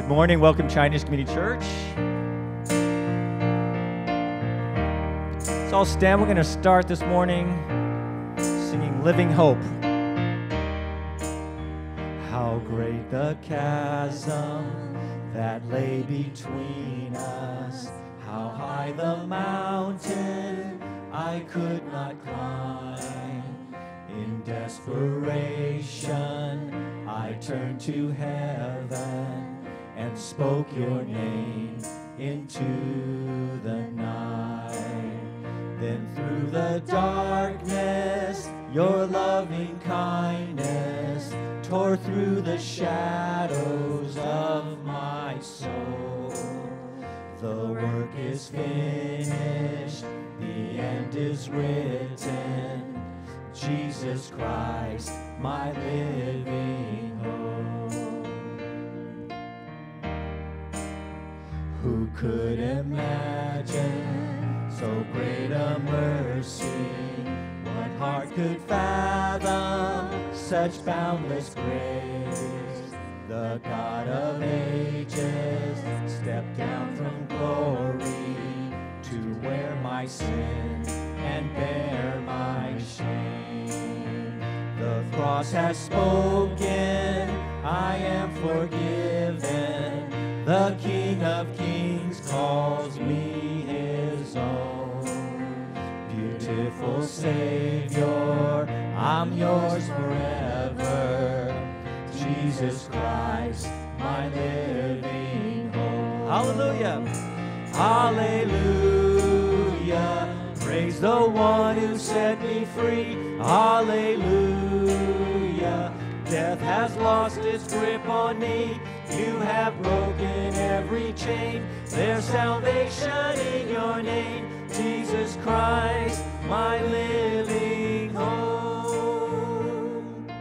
Good morning. Welcome, Chinese Community Church. Let's all stand. We're going to start this morning singing Living Hope. How great the chasm that lay between us. How high the mountain I could not climb. In desperation, I turned to heaven and spoke your name into the night. Then through the darkness, your loving kindness tore through the shadows of my soul. The work is finished, the end is written. Jesus Christ, my living hope. Who could imagine so great a mercy? What heart could fathom such boundless grace? The God of ages stepped down from glory to wear my sin and bear my shame. The cross has spoken, I am forgiven. The King of Kings calls me his own. Beautiful Savior, I'm yours forever. Jesus Christ, my living hope. Hallelujah! Hallelujah! Praise the one who set me free. Hallelujah! Death has lost its grip on me. You have broken every chain. There's salvation in your name. Jesus Christ, my living home.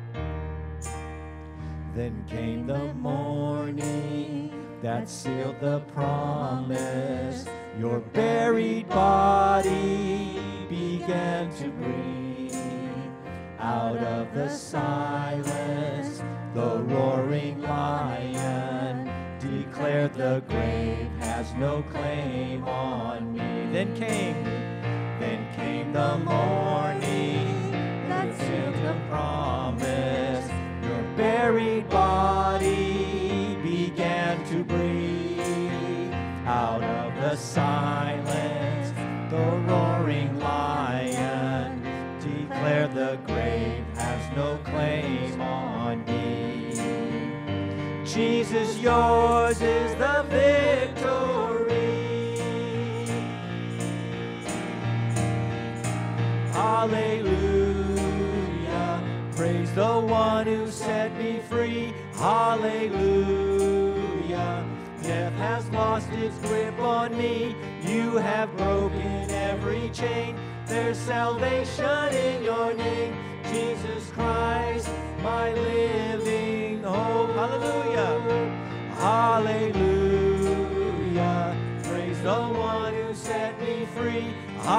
Then came the morning that sealed the promise. Your buried body began to breathe. Out of the silence, the roaring lion declared the grave has no claim on me. Then came the morning that sealed the promise. Your buried body began to breathe. Out of the silence, the roaring lion declared the grave has no claim on me. Jesus, yours is the victory. Hallelujah. Praise the one who set me free. Hallelujah. Death has lost its grip on me. You have broken every chain. There's salvation in your name. Jesus Christ, my living hope. Hallelujah. Hallelujah. Praise the one who set me free.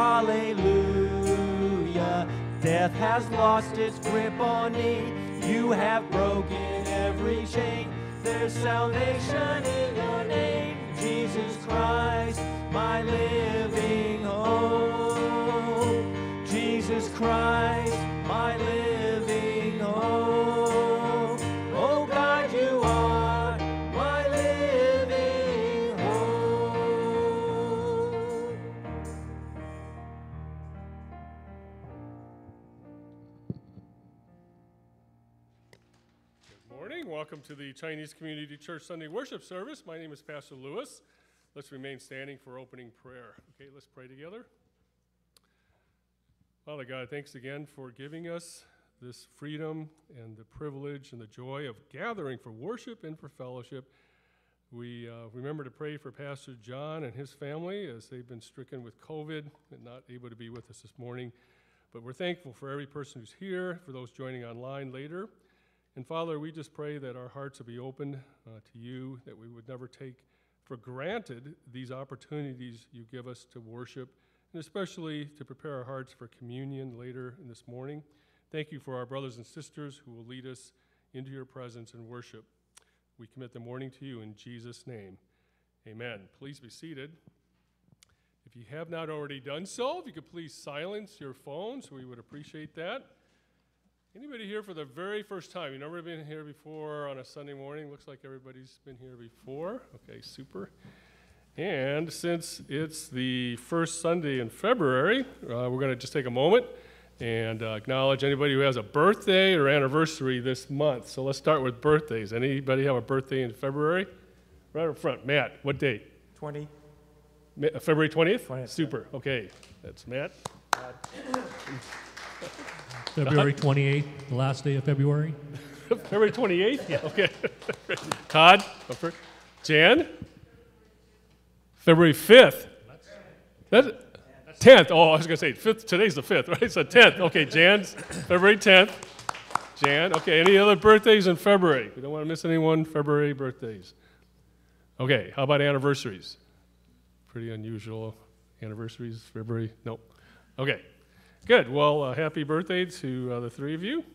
Hallelujah. Death has lost its grip on me. You have broken every chain. There's salvation in your name. Jesus Christ, my living hope. Jesus Christ, my living hope. Oh God, you are my living hope. Good morning. Welcome to the Chinese Community Church Sunday Worship Service. My name is Pastor Lewis. Let's remain standing for opening prayer. Okay, let's pray together. Father God, thanks again for giving us this freedom and the privilege and the joy of gathering for worship and for fellowship. We remember to pray for Pastor John and his family as they've been stricken with COVID and not able to be with us this morning. But we're thankful for every person who's here, for those joining online later. And Father, we just pray that our hearts will be open to you, that we would never take for granted these opportunities you give us to worship, and especially to prepare our hearts for communion later in this morning. Thank you for our brothers and sisters who will lead us into your presence and worship. We commit the morning to you in Jesus' name. Amen. Please be seated. If you have not already done so, if you could please silence your phones, we would appreciate that. Anybody here for the very first time? You've never been here before on a Sunday morning? Looks like everybody's been here before. Okay, super. And since it's the first Sunday in February, we're going to just take a moment and acknowledge anybody who has a birthday or anniversary this month. So let's start with birthdays. Anybody have a birthday in February? Right up front. Matt, what date? 20. February 20th? 20th. Super. Okay, that's Matt. February 28th, the last day of February. February 28th? Yeah. Okay. Todd? Jan? February 5th. That's 10th. Oh, I was going to say 5th. Today's the 5th, right? So 10th. Okay, Jan's February 10th. Jan. Okay, any other birthdays in February? We don't want to miss anyone. February birthdays. Okay, how about anniversaries? Pretty unusual anniversaries, February? Nope. Okay, good. Well, happy birthday to the three of you.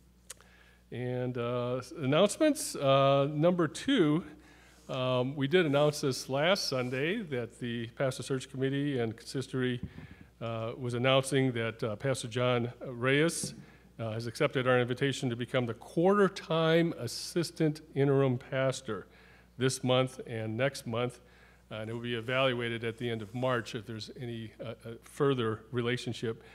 And announcements, number 2. We did announce this last Sunday that the Pastor Search Committee and Consistory was announcing that Pastor John Reyes has accepted our invitation to become the quarter-time assistant interim pastor this month and next month, and it will be evaluated at the end of March if there's any further relationship.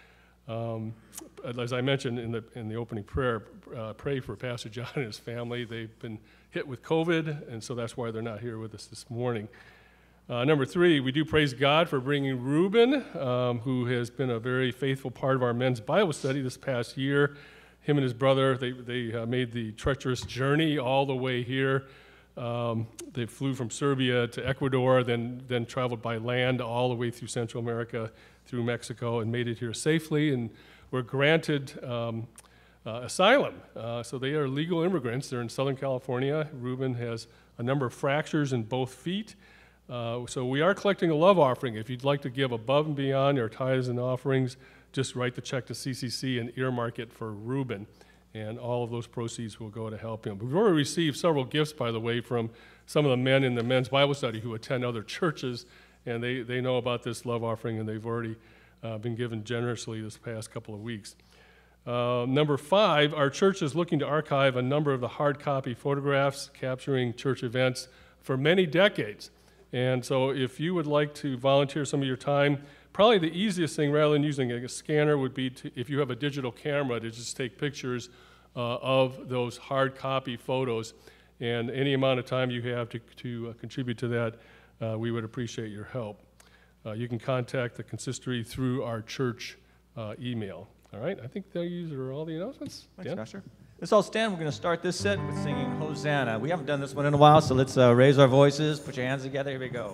As I mentioned in the opening prayer, pray for Pastor John and his family. They've been hit with COVID, and so that's why they're not here with us this morning. Number 3, we do praise God for bringing Reuben, who has been a very faithful part of our men's Bible study this past year. Him and his brother, they made the treacherous journey all the way here. They flew from Serbia to Ecuador, then traveled by land all the way through Central America, through Mexico, and made it here safely, and were granted asylum. So they are legal immigrants. They're in Southern California. Reuben has a number of fractures in both feet. So we are collecting a love offering. If you'd like to give above and beyond your tithes and offerings, just write the check to CCC and earmark it for Reuben. And all of those proceeds will go to help him. We've already received several gifts, by the way, from some of the men in the men's Bible study who attend other churches, and they know about this love offering, and they've already been given generously this past couple of weeks. Number 5, our church is looking to archive a number of the hard copy photographs capturing church events for many decades. And so if you would like to volunteer some of your time, probably the easiest thing rather than using a scanner would be if you have a digital camera to just take pictures of those hard copy photos. And any amount of time you have to contribute to that, we would appreciate your help. You can contact the consistory through our church email. All right, I think these are all the announcements. Thanks, Dan? Pastor. Let's all stand. We're going to start this set with singing Hosanna. We haven't done this one in a while, so let's raise our voices. Put your hands together. Here we go.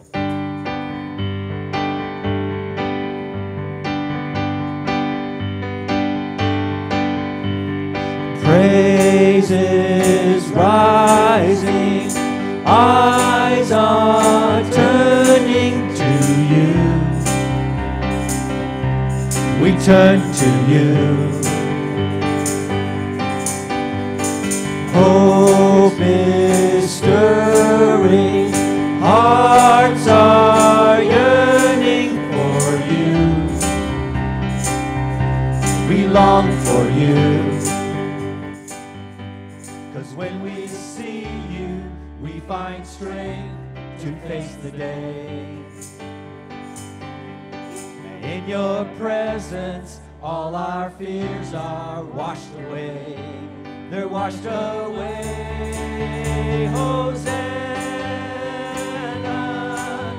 Praises rising, eyes are turning to you. We turn to you. Hope is stirring, hearts are yearning for you. We long for you. 'Cause when we see you, we find strength to face the day. In your presence, all our fears are washed away. They're washed away. Hosanna,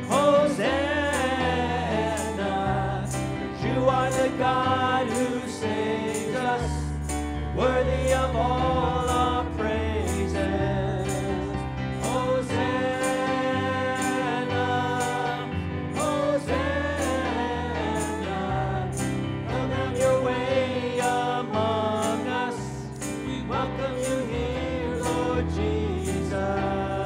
Hosanna. You are the God who saves us, worthy of all our praises. Hosanna, Hosanna. Come have your way among us. We welcome you here, Lord Jesus.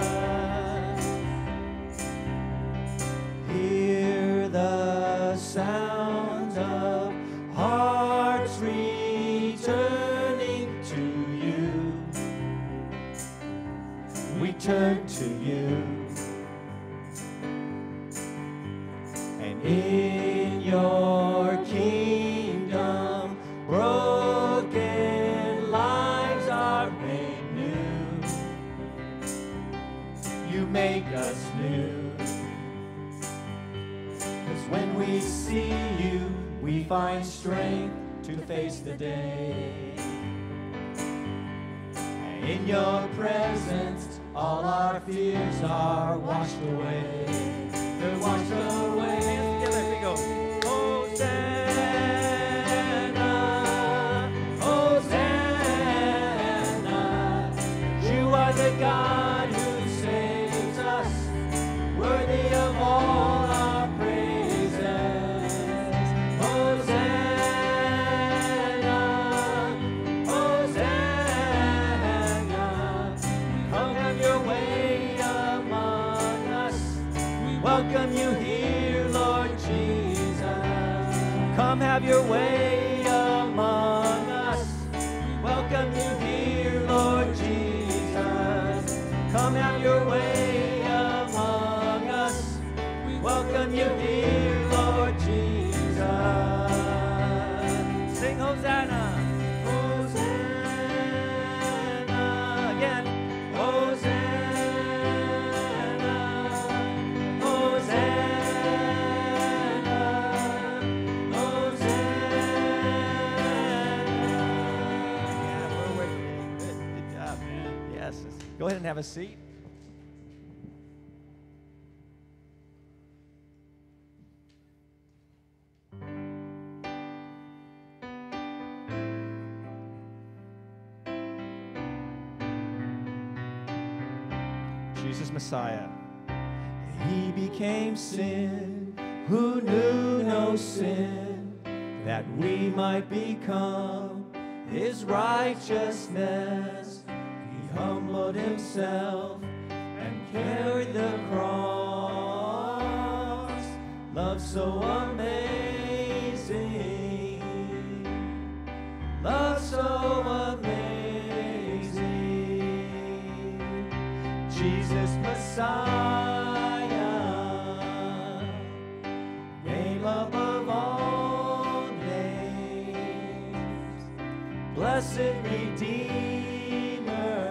face the day. In your presence, all our fears are washed away. They're washed away. Hands together, here we go. Hosanna, Hosanna. You are the God who saves us, worthy of all our praises. Hosanna, Hosanna. Come have your way among us. We welcome you here, Lord Jesus. Come have your way among us. Welcome you here, Lord Jesus. Come have your way among us. We welcome you here, Lord Jesus. Sing Hosanna. Hosanna. Again. Hosanna. Hosanna. Yeah, we're working. Good job, man. Yes. Go ahead and have a seat. Jesus Messiah. He became sin who knew no sin, that we might become his righteousness. He humbled himself and carried the cross. Love so amazing, love so amazing. Jesus Messiah, name above all names, blessed Redeemer,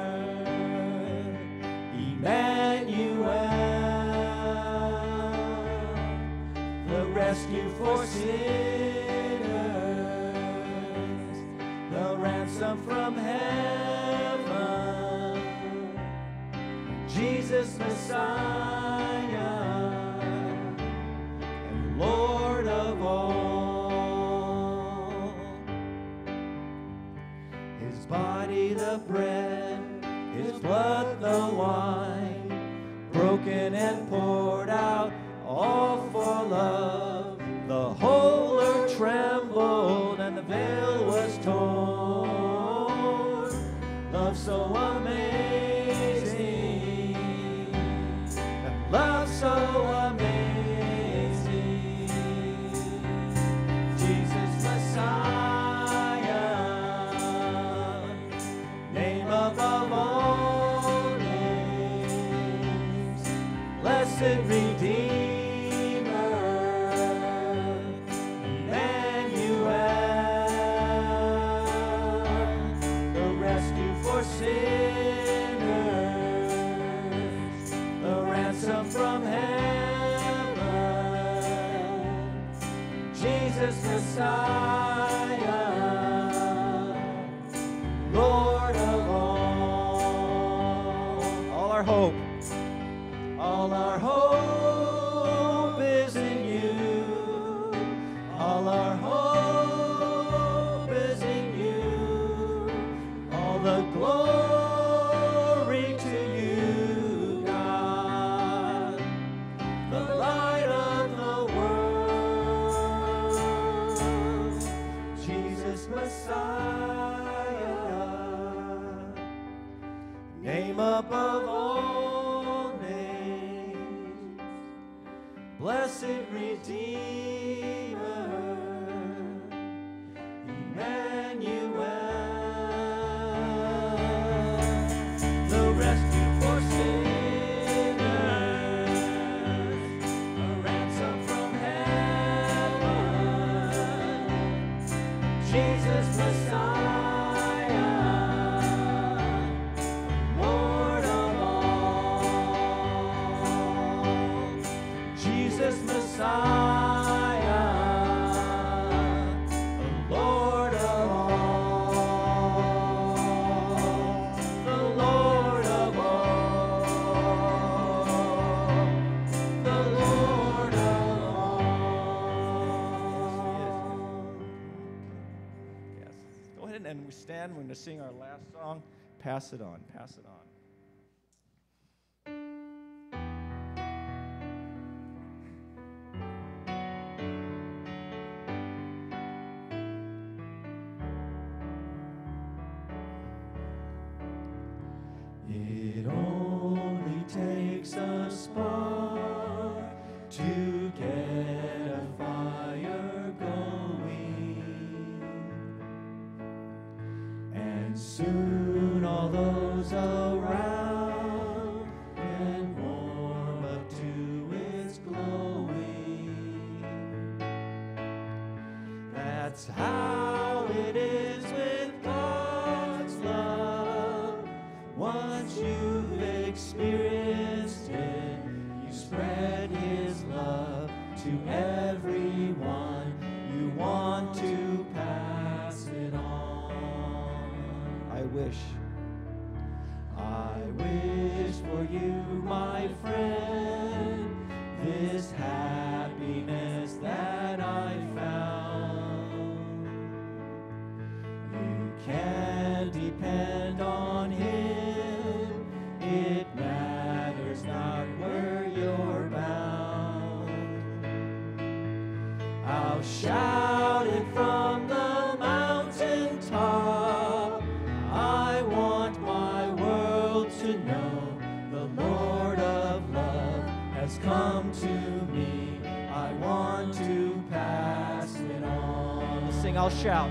Emmanuel, the rescue for sinners, the ransom from heaven. Jesus Messiah and Lord of all. His body the bread, his blood the wine, broken and poured out, all for love. The whole earth trembled and the veil was torn. Love so amazing, love so amazing. Jesus Messiah, name above all names, blessed Redeemer, Emmanuel, the rescue for sinners, the ransom from heaven. Jesus Messiah, Lord of all our hope. All our hope is in you. All our hope is in you. All the glory to you, God, the light of the world. Jesus Messiah, name above all names, blessed Redeemer, Emmanuel, the rescue for sinners, a ransom from heaven. Jesus Messiah, Lord of all. Jesus Messiah, Lord of in and we stand. We're going to sing our last song, Pass It On, Pass It On. It only takes a spark to get a fire going, and soon all those around can warm up to its glowing. That's how it is with God's love. Once you've experienced it, you spread His love to everyone. You want to pass it on. I wish For you, my friend, this happiness that I found. You can depend on Him. It matters not where you're bound. I'll shout it from the mountaintop. I want my world to know the Lord of love has come to me. I want to pass it on. Let's sing, I'll shout.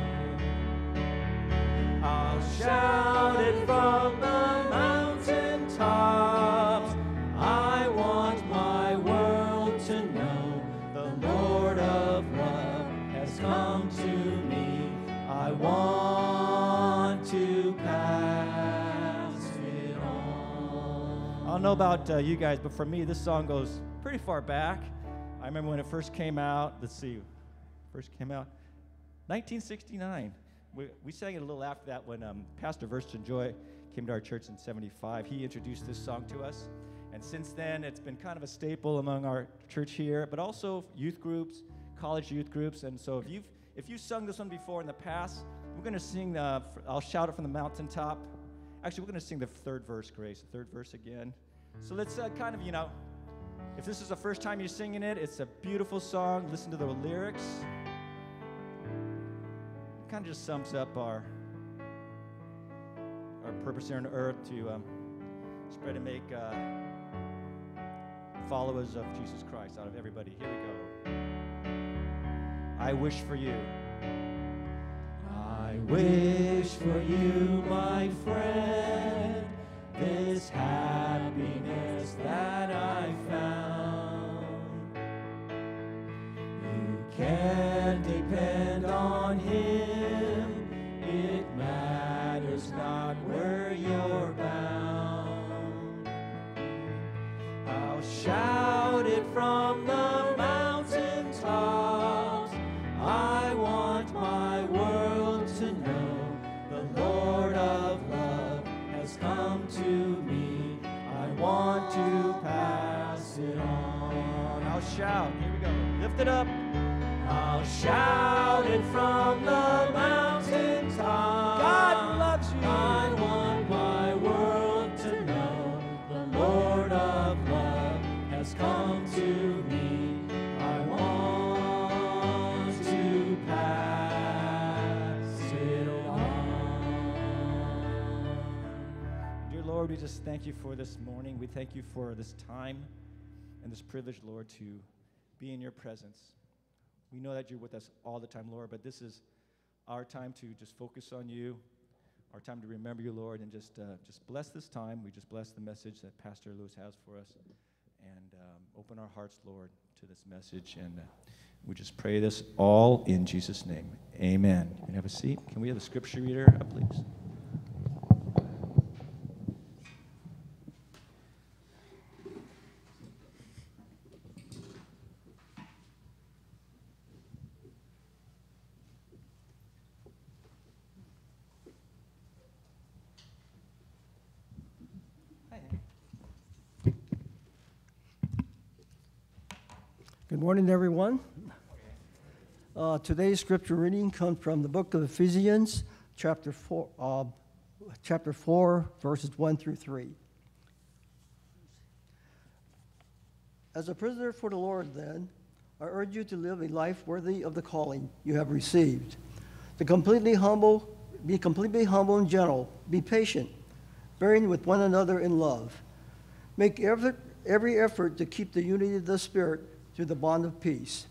I'll shout it from the mountaintops. I want my world to know the Lord of love has come to me. I want to pass it on. I don't know about you guys, but for me, this song goes pretty far back. I remember when it first came out. Let's see, first came out 1969. We sang it a little after that when Pastor Verson Joy came to our church in '75. He introduced this song to us, and since then it's been kind of a staple among our church here, but also youth groups, college youth groups. And so if you've sung this one before in the past, we're going to sing I'll shout it from the mountaintop. Actually, we're going to sing the third verse, Grace, the third verse again. So let's kind of, if this is the first time you're singing it, it's a beautiful song. Listen to the lyrics. It kind of just sums up our purpose here on earth to spread and make followers of Jesus Christ out of everybody. Here we go. I wish for you. I wish for you, my friend, this happiness that I found. You can depend on Him. It matters not where you're bound. I'll shout it from the mountaintops. I want my world to know the Lord of love has come to me. I want to pass it on. I'll shout. Here we go. Lift it up. I'll shout it from the mountaintop. God loves you. I want my world to know the Lord of love has come to me. I want to pass it on. Dear Lord, we just thank you for this morning. We thank you for this time and this privilege, Lord, to be in your presence. We know that you're with us all the time, Lord, but this is our time to just focus on you, our time to remember you, Lord, and just bless this time. We just bless the message that Pastor Lewis has for us, and open our hearts, Lord, to this message. And we just pray this all in Jesus' name. Amen. You can have a seat. Can we have the scripture reader up, please? Good morning, everyone. Today's scripture reading comes from the book of Ephesians, chapter 4, verses 1 through 3. As a prisoner for the Lord, then, I urge you to live a life worthy of the calling you have received. Be completely humble and gentle. Be patient, bearing with one another in love. Make every effort to keep the unity of the Spirit through the bond of peace.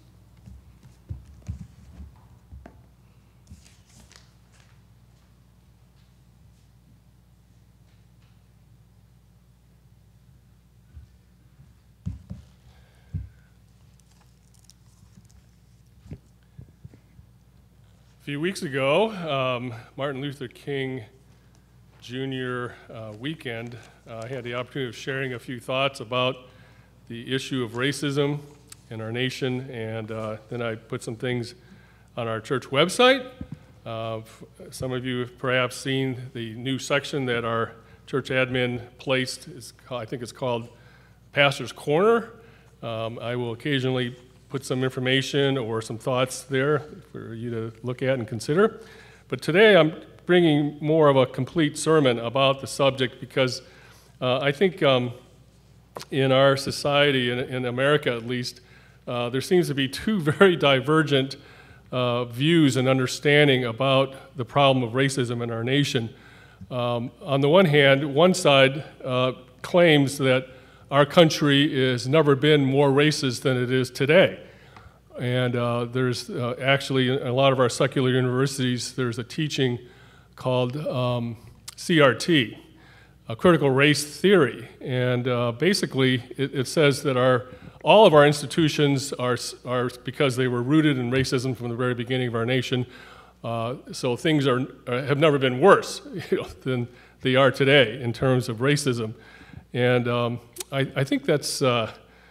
A few weeks ago, Martin Luther King Jr. Weekend, I had the opportunity of sharing a few thoughts about the issue of racism in our nation, and then I put some things on our church website. Some of you have perhaps seen the new section that our church admin placed. I think it's called Pastor's Corner. I will occasionally put some information or some thoughts there for you to look at and consider. But today I'm bringing more of a complete sermon about the subject because I think in our society, in America at least, there seems to be two very divergent views and understanding about the problem of racism in our nation. On the one hand, one side claims that our country has never been more racist than it is today. And there's actually, in a lot of our secular universities, there's a teaching called CRT, critical race theory. And basically, it says that all of our institutions are because they were rooted in racism from the very beginning of our nation, so things have never been worse than they are today in terms of racism. And I think that's an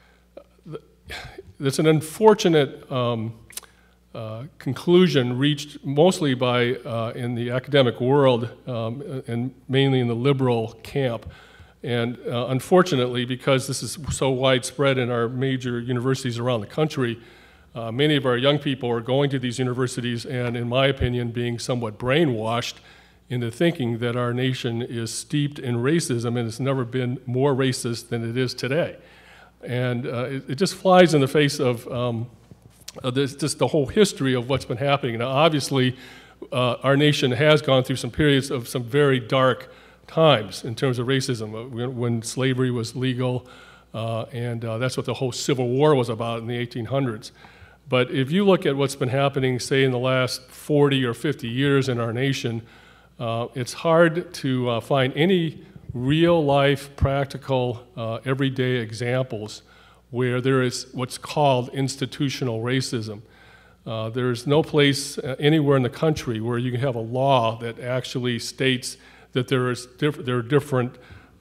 unfortunate conclusion reached mostly by in the academic world and mainly in the liberal camp. And unfortunately, because this is so widespread in our major universities around the country, many of our young people are going to these universities and, in my opinion, being somewhat brainwashed into thinking that our nation is steeped in racism and it's never been more racist than it is today. And it just flies in the face of just the whole history of what's been happening. Now, obviously, our nation has gone through some periods of some very dark times in terms of racism, when slavery was legal, and that's what the whole Civil War was about in the 1800s. But if you look at what's been happening, say, in the last 40 or 50 years in our nation, it's hard to find any real-life, practical, everyday examples where there is what's called institutional racism. There's no place anywhere in the country where you can have a law that actually states that there are different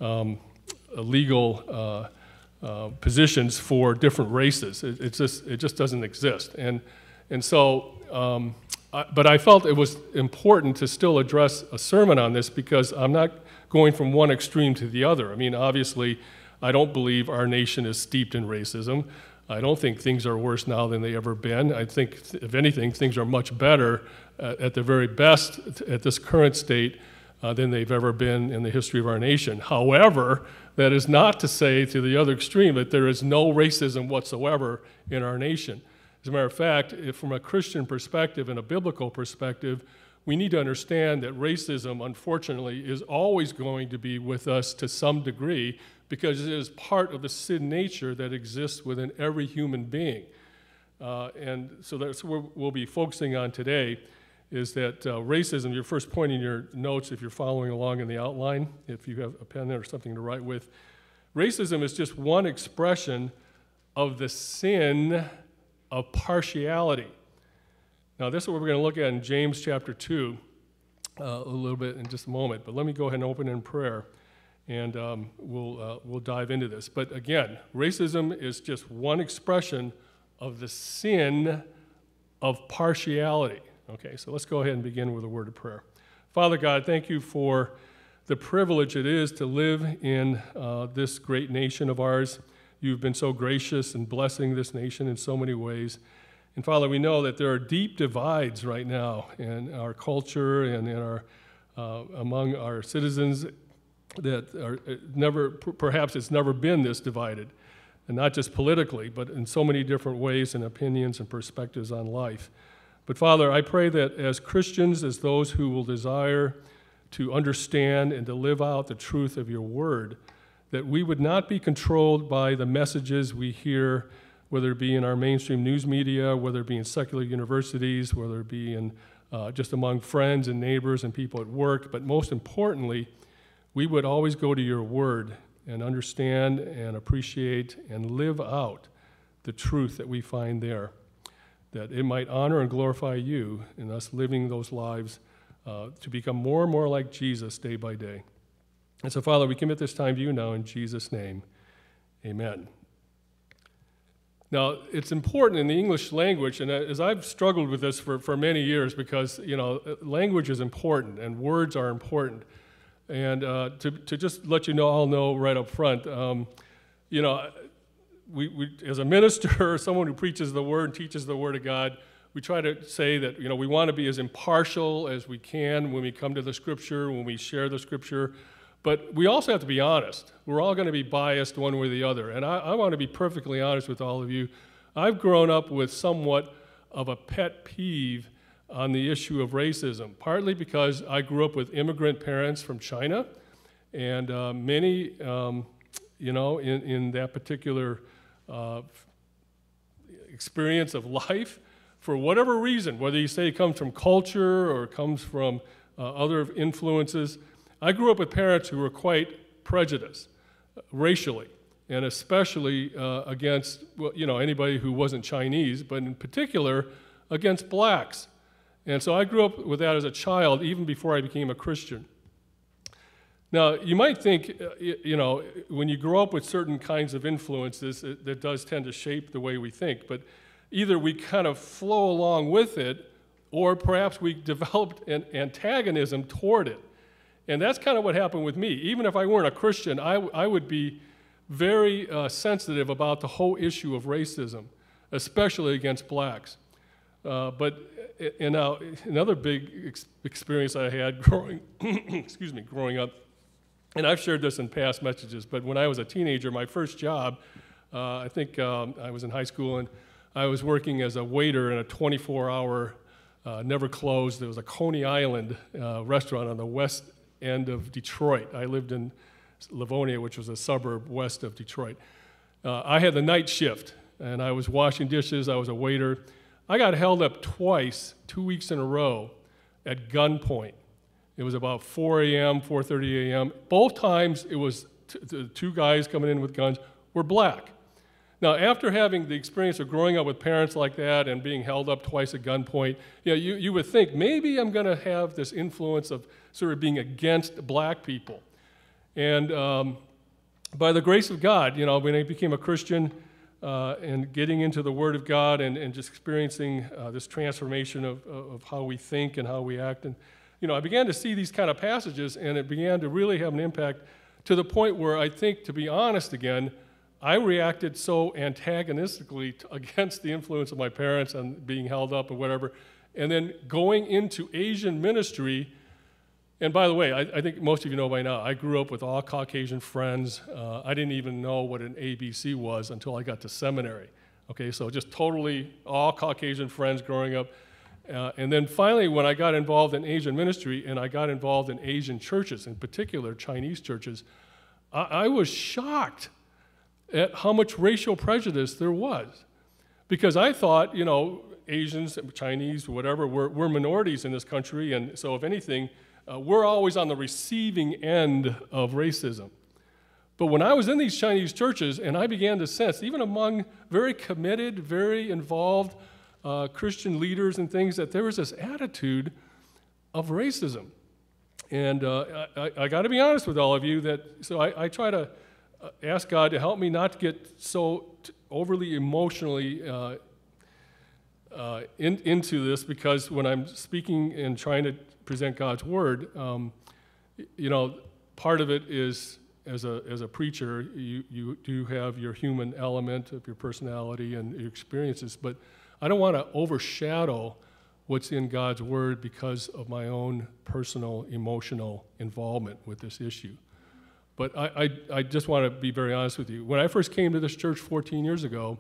legal positions for different races. It just doesn't exist. And so, but I felt it was important to still address a sermon on this because I'm not going from one extreme to the other. I mean, obviously, I don't believe our nation is steeped in racism. I don't think things are worse now than they ever been. I think, if anything, things are much better at the very best at this current state than they've ever been in the history of our nation. However, that is not to say to the other extreme that there is no racism whatsoever in our nation. As a matter of fact, from a Christian perspective and a biblical perspective, we need to understand that racism, unfortunately, is always going to be with us to some degree because it is part of the sin nature that exists within every human being. And so that's what we'll be focusing on today, is that racism, your first point in your notes, if you're following along in the outline, if you have a pen or something to write with, racism is just one expression of the sin of partiality. Now, this is what we're going to look at in James chapter 2 a little bit in just a moment, but let me go ahead and open in prayer, and we'll dive into this. But again, racism is just one expression of the sin of partiality. Okay, so let's go ahead and begin with a word of prayer. Father God, thank you for the privilege it is to live in this great nation of ours. You've been so gracious in blessing this nation in so many ways. And Father, we know that there are deep divides right now in our culture and in our among our citizens that are perhaps it's never been this divided, and not just politically, but in so many different ways and opinions and perspectives on life. But Father, I pray that as Christians, as those who will desire to understand and to live out the truth of your word, that we would not be controlled by the messages we hear, whether it be in our mainstream news media, whether it be in secular universities, whether it be in just among friends and neighbors and people at work, but most importantly, we would always go to your word and understand and appreciate and live out the truth that we find there, that it might honor and glorify you in us living those lives to become more and more like Jesus day by day. And so, Father, we commit this time to you now in Jesus' name. Amen. Now, it's important in the English language, and as I've struggled with this for many years, because, language is important and words are important. And to just let you know, I'll know right up front, we as a minister or someone who preaches the word and teaches the word of God, we try to say that, we want to be as impartial as we can when we come to the scripture, when we share the scripture. But we also have to be honest. We're all going to be biased one way or the other. And I want to be perfectly honest with all of you. I've grown up with somewhat of a pet peeve on the issue of racism, partly because I grew up with immigrant parents from China, and many, in that particular experience of life, for whatever reason, whether you say it comes from culture or it comes from other influences, I grew up with parents who were quite prejudiced racially, and especially against anybody who wasn't Chinese, but in particular against blacks. And so I grew up with that as a child, even before I became a Christian. Now, you might think, when you grow up with certain kinds of influences, that does tend to shape the way we think, but either we kind of flow along with it, or perhaps we developed an antagonism toward it. And that's kind of what happened with me. Even if I weren't a Christian, I would be very sensitive about the whole issue of racism, especially against blacks. But now, another big experience I had growing up, and I've shared this in past messages, but when I was a teenager, my first job, I think I was in high school, and I was working as a waiter in a 24-hour, never closed, there was a Coney Island restaurant on the west end of Detroit. I lived in Livonia, which was a suburb west of Detroit. I had the night shift, and I was washing dishes, I was a waiter. I got held up twice, 2 weeks in a row, at gunpoint. It was about 4 a.m., 4:30 a.m. Both times it was two guys coming in with guns were black. Now, after having the experience of growing up with parents like that and being held up twice at gunpoint, you would think, maybe I'm going to have this influence of sort of being against black people. And by the grace of God, when I became a Christian and getting into the Word of God and just experiencing this transformation of how we think and how we act, and I began to see these kind of passages, and it began to really have an impact to the point where I think, to be honest again, I reacted so antagonistically against the influence of my parents and being held up or whatever, and then going into Asian ministry. And by the way, I think most of you know by now, I grew up with all Caucasian friends. I didn't even know what an ABC was until I got to seminary. Okay, so just totally all Caucasian friends growing up. And then finally, when I got involved in Asian ministry and I got involved in Asian churches, in particular Chinese churches, I was shocked at how much racial prejudice there was. Because I thought, Asians, Chinese, whatever, we're minorities in this country, and so if anything, we're always on the receiving end of racism. But when I was in these Chinese churches, and I began to sense, even among very committed, very involved Christian leaders and things, that there was this attitude of racism. And I got to be honest with all of you, so I try to ask God to help me not to get so overly emotionally into this, because when I'm speaking and trying to present God's word, part of it is as a preacher, you do have your human element of your personality and your experiences, but I don't want to overshadow what's in God's Word because of my own personal emotional involvement with this issue. But I just want to be very honest with you. When I first came to this church 14 years ago,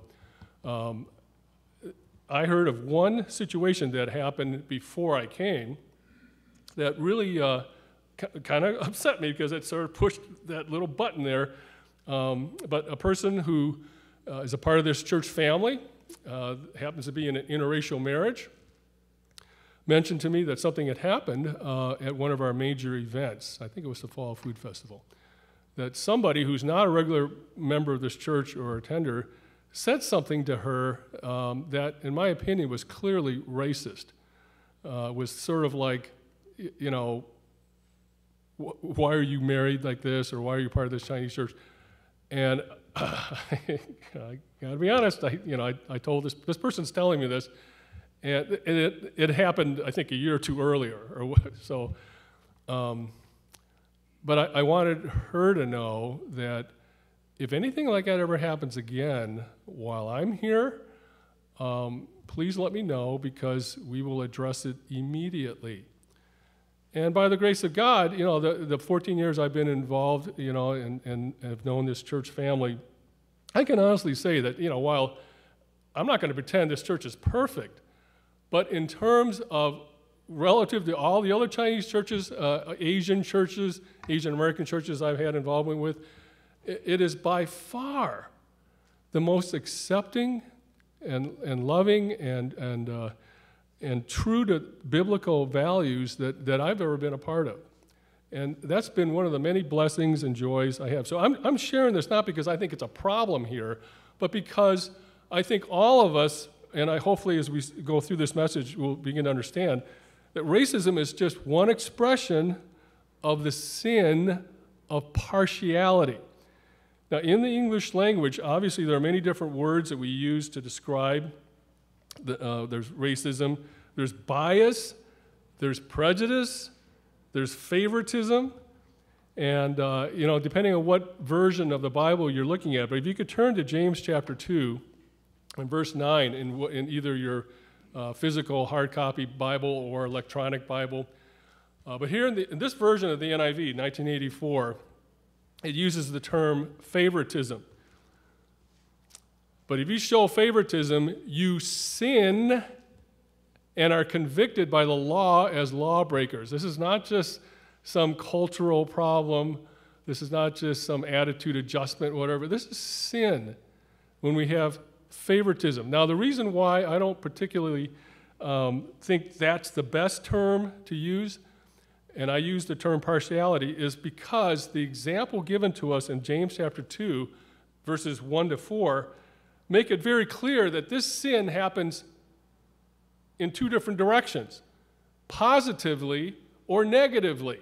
I heard of one situation that happened before I came that really kind of upset me because it sort of pushed that little button there. But a person who is a part of this church family, happens to be in an interracial marriage, mentioned to me that something had happened at one of our major events. I think it was the Fall Food Festival. That somebody who's not a regular member of this church or attender said something to her that, in my opinion, was clearly racist. Was sort of like, you know, why are you married like this, or why are you part of this Chinese church? And I gotta be honest, I told this person's telling me this, and it happened, I think, a year or two earlier, or so. But I wanted her to know that if anything like that ever happens again while I'm here, please let me know, because we will address it immediately. And by the grace of God, you know, the 14 years I've been involved, you know, and have known this church family, I can honestly say that, you know, while I'm not going to pretend this church is perfect, but in terms of relative to all the other Chinese churches, Asian American churches I've had involvement with, it is by far the most accepting and loving and true to biblical values that I've ever been a part of. And that's been one of the many blessings and joys I have. So I'm sharing this not because I think it's a problem here, but because I think all of us, and I hopefully as we go through this message, we'll begin to understand that racism is just one expression of the sin of partiality. Now, in the English language, obviously there are many different words that we use to describe there's racism, there's bias, there's prejudice, there's favoritism, and you know, depending on what version of the Bible you're looking at. But if you could turn to James chapter 2 and verse 9 in either your physical hard copy Bible or electronic Bible. But here in this version of the NIV, 1984, it uses the term favoritism. But if you show favoritism, you sin and are convicted by the law as lawbreakers. This is not just some cultural problem. This is not just some attitude adjustment, whatever. This is sin when we have favoritism. Now, the reason why I don't particularly think that's the best term to use, and I use the term partiality, is because the example given to us in James chapter 2, verses 1 to 4, make it very clear that this sin happens in two different directions, positively or negatively.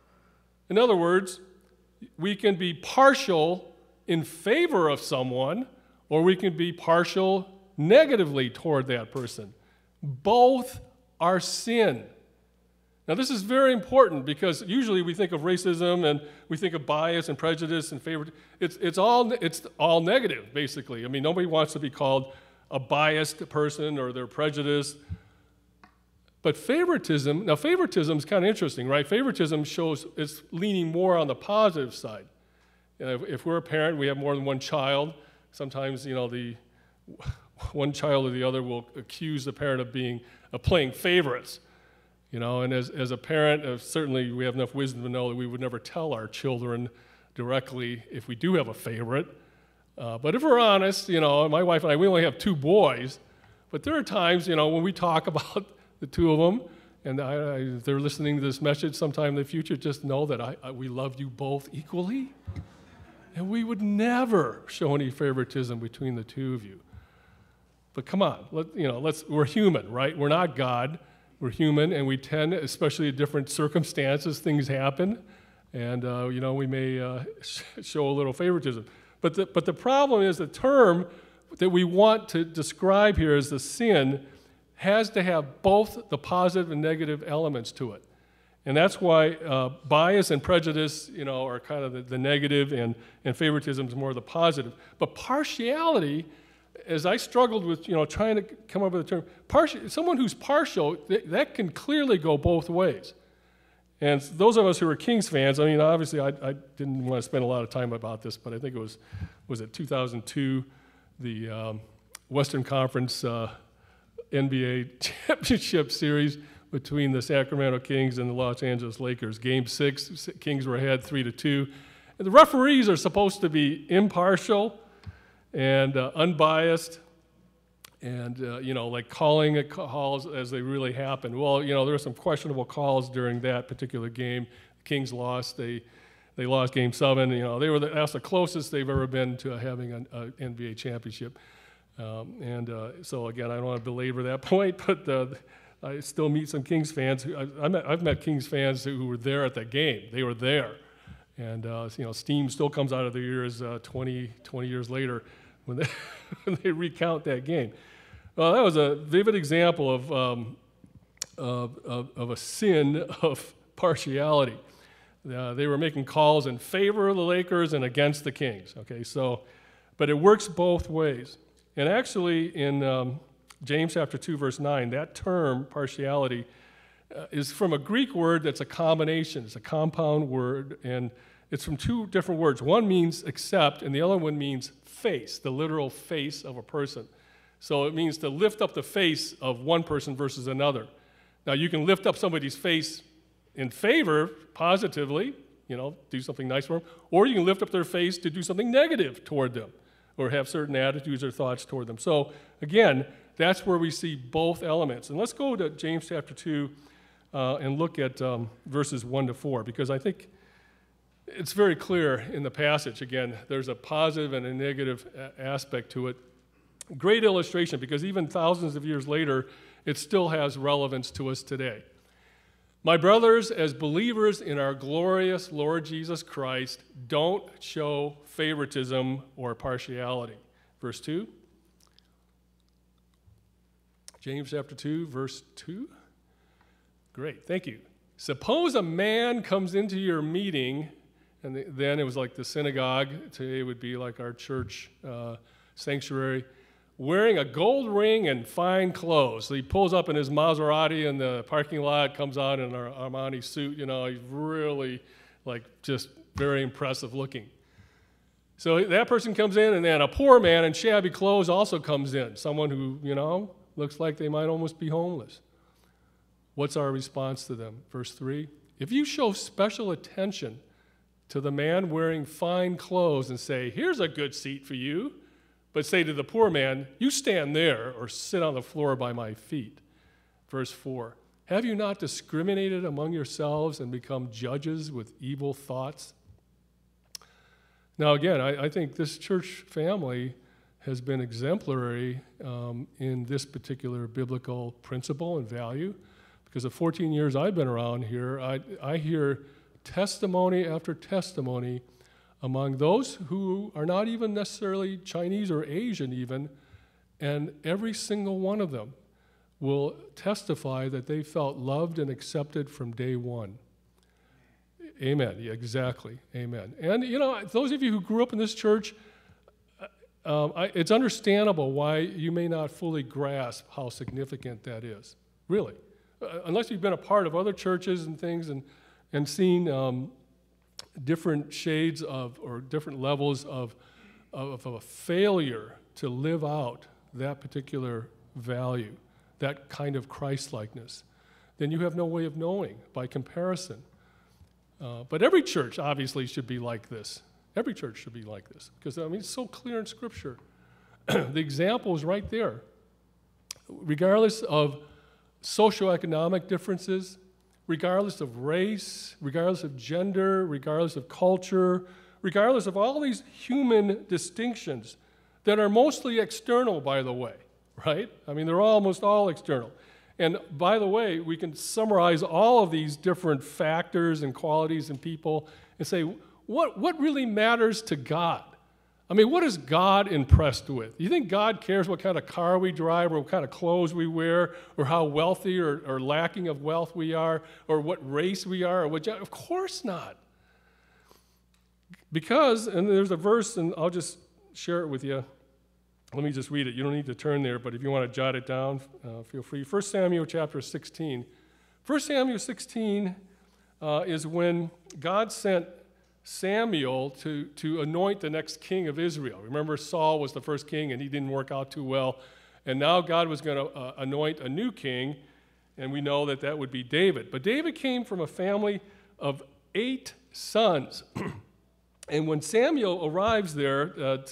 In other words, we can be partial in favor of someone, or we can be partial negatively toward that person. Both are sin. Now, this is very important because usually we think of racism and we think of bias and prejudice and favor. It's all negative, basically. I mean, nobody wants to be called a biased person or they're prejudiced. But favoritism is kind of interesting, right? Favoritism shows it's leaning more on the positive side. You know, if we're a parent, we have more than one child. Sometimes, you know, the one child or the other will accuse the parent of playing favorites. You know, and as a parent, certainly we have enough wisdom to know that we would never tell our children directly if we do have a favorite. But if we're honest, you know, my wife and I, we only have two boys, but there are times, you know, when we talk about the two of them, and if they're listening to this message sometime in the future, just know that we love you both equally, and we would never show any favoritism between the two of you. But come on, we're human, right? We're not God. We're human, and we tend, especially in different circumstances, things happen, and you know, we may show a little favoritism. But the problem is the term that we want to describe here as the sin has to have both the positive and negative elements to it. And that's why bias and prejudice, you know, are kind of the negative, and favoritism is more the positive. But partiality as I struggled with, trying to come up with a term, someone who's partial, that can clearly go both ways. And those of us who are Kings fans, I mean, obviously I didn't want to spend a lot of time about this, but I think it was it 2002, the Western Conference NBA championship series between the Sacramento Kings and the Los Angeles Lakers. Game 6, Kings were ahead 3-2. And the referees are supposed to be impartial and unbiased and, like calling calls as they really happen. Well, there were some questionable calls during that particular game. The Kings lost. They lost Game 7. That's the closest they've ever been to having an NBA championship. So, again, I don't want to belabor that point, but I still meet some Kings fans. I've met Kings fans who were there at that game. They were there. And, steam still comes out of their ears 20 years later when they recount that game. Well, that was a vivid example of a sin of partiality. They were making calls in favor of the Lakers and against the Kings. Okay, but it works both ways. And actually, in James chapter 2, verse 9, that term, partiality, is from a Greek word that's a combination. It's a compound word, and it's from two different words. One means accept, and the other one means face, the literal face of a person. So it means to lift up the face of one person versus another. Now, you can lift up somebody's face in favor, positively, do something nice for them, or you can lift up their face to do something negative toward them, or have certain attitudes or thoughts toward them. So, again, that's where we see both elements. And let's go to James chapter 2 and look at verses 1-4, because I think it's very clear in the passage. Again, there's a positive and a negative aspect to it. Great illustration, because even thousands of years later, it still has relevance to us today. My brothers, as believers in our glorious Lord Jesus Christ, don't show favoritism or partiality. Verse 2. James chapter 2, verse 2. Great, thank you. Suppose a man comes into your meeting, and then it was like the synagogue, today would be like our church sanctuary, wearing a gold ring and fine clothes. So he pulls up in his Maserati in the parking lot, comes out in an Armani suit, he's really just very impressive looking. So that person comes in, and then a poor man in shabby clothes also comes in, someone who, looks like they might almost be homeless. What's our response to them? Verse 3, if you show special attention to the man wearing fine clothes and say, here's a good seat for you, but say to the poor man, you stand there or sit on the floor by my feet. Verse 4, have you not discriminated among yourselves and become judges with evil thoughts? Now again, I think this church family has been exemplary in this particular biblical principle and value, because the 14 years I've been around here, I hear testimony after testimony among those who are not even necessarily Chinese or Asian even, and every single one of them will testify that they felt loved and accepted from day one. Amen. Yeah, exactly. Amen. And, those of you who grew up in this church, it's understandable why you may not fully grasp how significant that is, really. Unless you've been a part of other churches and things and seen different shades of or different levels of a failure to live out that particular value, that kind of Christ-likeness, then you have no way of knowing by comparison. But every church obviously should be like this. Every church should be like this, because it's so clear in Scripture. The example is right there. Regardless of socioeconomic differences, regardless of race, regardless of gender, regardless of culture, regardless of all these human distinctions that are mostly external, by the way, right? They're almost all external. And by the way, we can summarize all of these different factors and qualities in people and say, what really matters to God? What is God impressed with? You think God cares what kind of car we drive or what kind of clothes we wear or how wealthy or lacking of wealth we are or what race we are? Of course not. Because, and there's a verse, and I'll just share it with you. Let me just read it. You don't need to turn there, but if you want to jot it down, feel free. 1 Samuel chapter 16. 1 Samuel 16 is when God sent Samuel to anoint the next king of Israel. Remember, Saul was the first king, and he didn't work out too well. And now God was going to anoint a new king, and we know that that would be David. But David came from a family of 8 sons. And when Samuel arrives there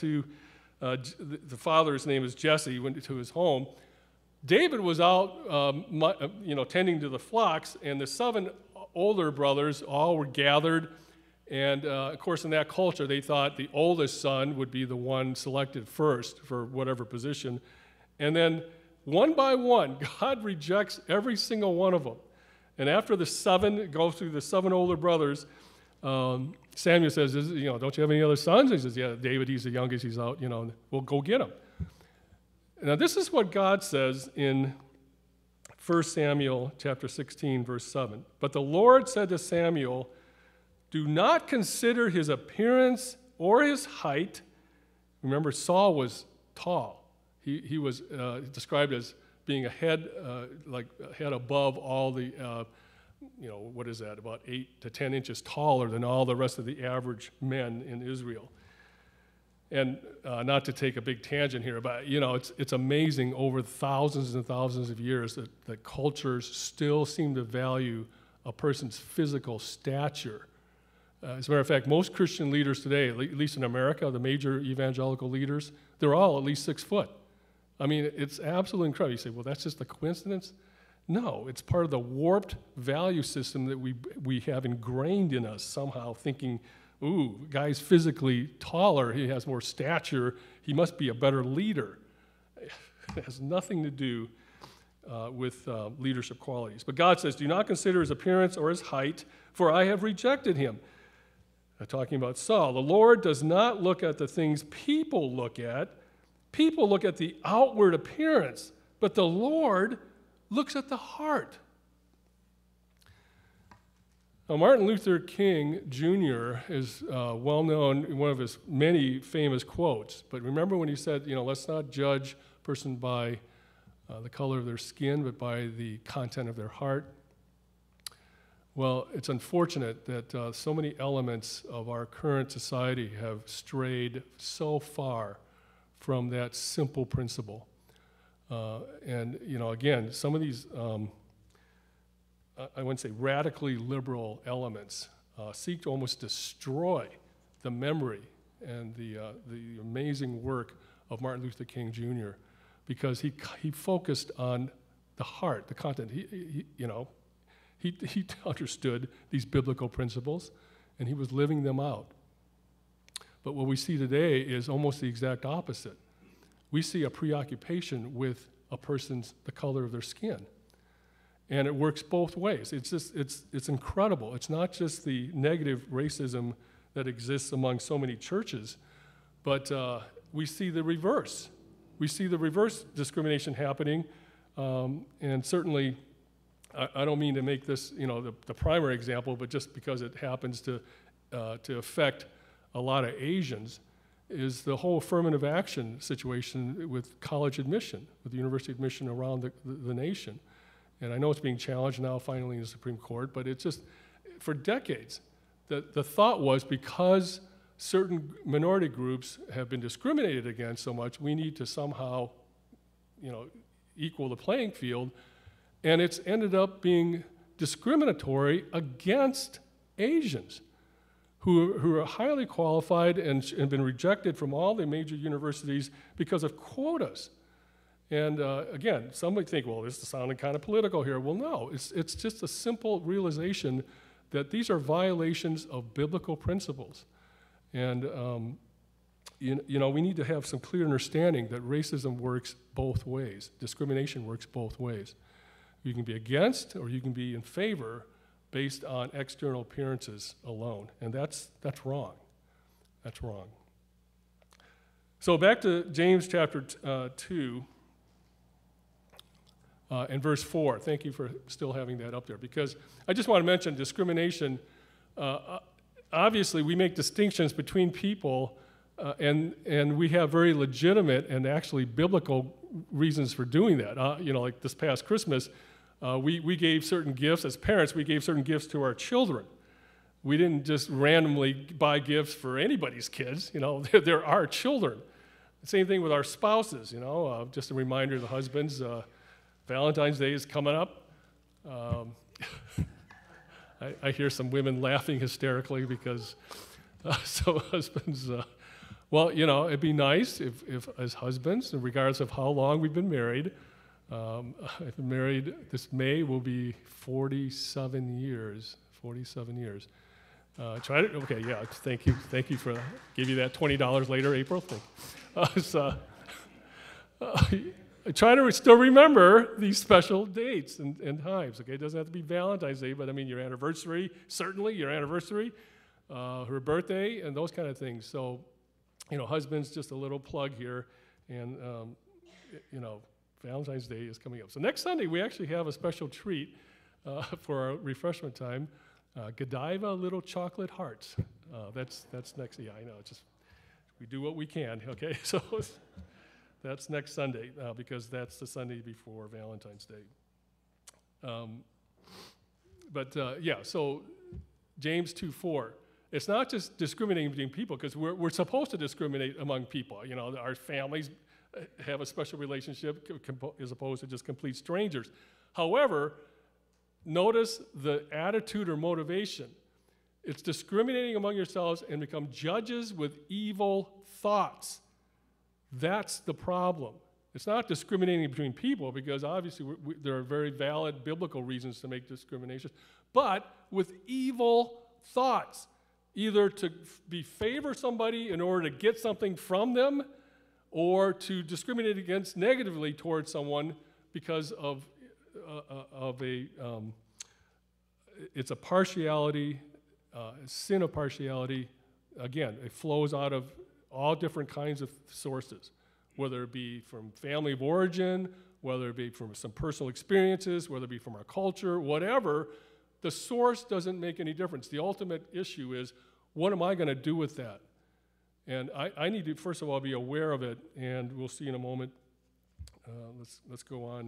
the father's name is Jesse, went to his home, David was out tending to the flocks, and the 7 older brothers all were gathered. And, of course, in that culture, they thought the oldest son would be the one selected first for whatever position. And then, one by one, God rejects every single one of them. And after the 7 go through the 7 older brothers, Samuel says, don't you have any other sons? He says, yeah, David, he's the youngest, he's out, we'll go get him. Now, this is what God says in 1 Samuel chapter 16, verse 7. But the Lord said to Samuel, do not consider his appearance or his height. Remember, Saul was tall. He was described as being a head above all the, what is that, about 8 to 10 inches taller than all the rest of the average men in Israel. And not to take a big tangent here, but, it's amazing over thousands and thousands of years that cultures still seem to value a person's physical stature. As a matter of fact, most Christian leaders today, at least in America, the major evangelical leaders, they're all at least 6 foot. I mean, it's absolutely incredible. You say, well, that's just a coincidence? No, it's part of the warped value system that we have ingrained in us somehow, thinking, ooh, guy's physically taller, he has more stature, he must be a better leader. It has nothing to do with leadership qualities. But God says, do not consider his appearance or his height, for I have rejected him. Talking about Saul, the Lord does not look at the things people look at. People look at the outward appearance, but the Lord looks at the heart. Now, Martin Luther King Jr. is well known in one of his many famous quotes. But remember when he said, let's not judge a person by the color of their skin, but by the content of their heart. Well, it's unfortunate that so many elements of our current society have strayed so far from that simple principle. And, again, some of these, I wouldn't say radically liberal elements, seek to almost destroy the memory and the amazing work of Martin Luther King Jr. because he focused on the heart, the content. He understood these biblical principles, and he was living them out. But what we see today is almost the exact opposite. We see a preoccupation with the color of their skin. And it works both ways. It's incredible. It's not just the negative racism that exists among so many churches, but we see the reverse. We see the reverse discrimination happening, and certainly, I don't mean to make this, the primary example, but just because it happens to affect a lot of Asians, is the whole affirmative action situation with college admission, with university admission around the nation. And I know it's being challenged now finally in the Supreme Court, but it's just, for decades, the thought was because certain minority groups have been discriminated against so much, we need to somehow, equal the playing field. And it's ended up being discriminatory against Asians who are highly qualified and been rejected from all the major universities because of quotas. And again, some might think, well, this is sounding kind of political here. Well, no, it's just a simple realization that these are violations of biblical principles. And we need to have some clear understanding that racism works both ways. Discrimination works both ways. You can be against or you can be in favor based on external appearances alone. And that's wrong. That's wrong. So back to James chapter 2 and verse 4. Thank you for still having that up there, because I just want to mention discrimination. Obviously, we make distinctions between people And we have very legitimate and actually biblical reasons for doing that. Like this past Christmas, we gave certain gifts. As parents, we gave certain gifts to our children. We didn't just randomly buy gifts for anybody's kids. They're our children. Same thing with our spouses. Just a reminder to the husbands, Valentine's Day is coming up. I hear some women laughing hysterically because so husbands, it'd be nice if as husbands, regardless of how long we've been married, I've been married, this May will be 47 years. 47 years. Thank you for, give you that $20 later, April. I try to still remember these special dates and times, okay? It doesn't have to be Valentine's Day, but I mean your anniversary, certainly your anniversary, her birthday, and those kind of things. So, husbands, just a little plug here, and, Valentine's Day is coming up. So next Sunday, we actually have a special treat for our refreshment time, Godiva Little Chocolate Hearts. That's next, I know, we do what we can, okay? So that's next Sunday, because that's the Sunday before Valentine's Day. So James 2:4. It's not just discriminating between people, because we're supposed to discriminate among people. Our families have a special relationship as opposed to just complete strangers. However, notice the attitude or motivation. It's discriminating among yourselves and become judges with evil thoughts. That's the problem. It's not discriminating between people, because obviously there are very valid biblical reasons to make discrimination, but with evil thoughts, either to favor somebody in order to get something from them, or to discriminate against negatively towards someone because of it's a partiality, sin of partiality. Again, it flows out of all different kinds of sources, whether it be from family of origin, whether it be from some personal experiences, whether it be from our culture, whatever. The source doesn't make any difference. The ultimate issue is, what am I going to do with that? And I need to, first of all, be aware of it, and we'll see in a moment. Let's go on.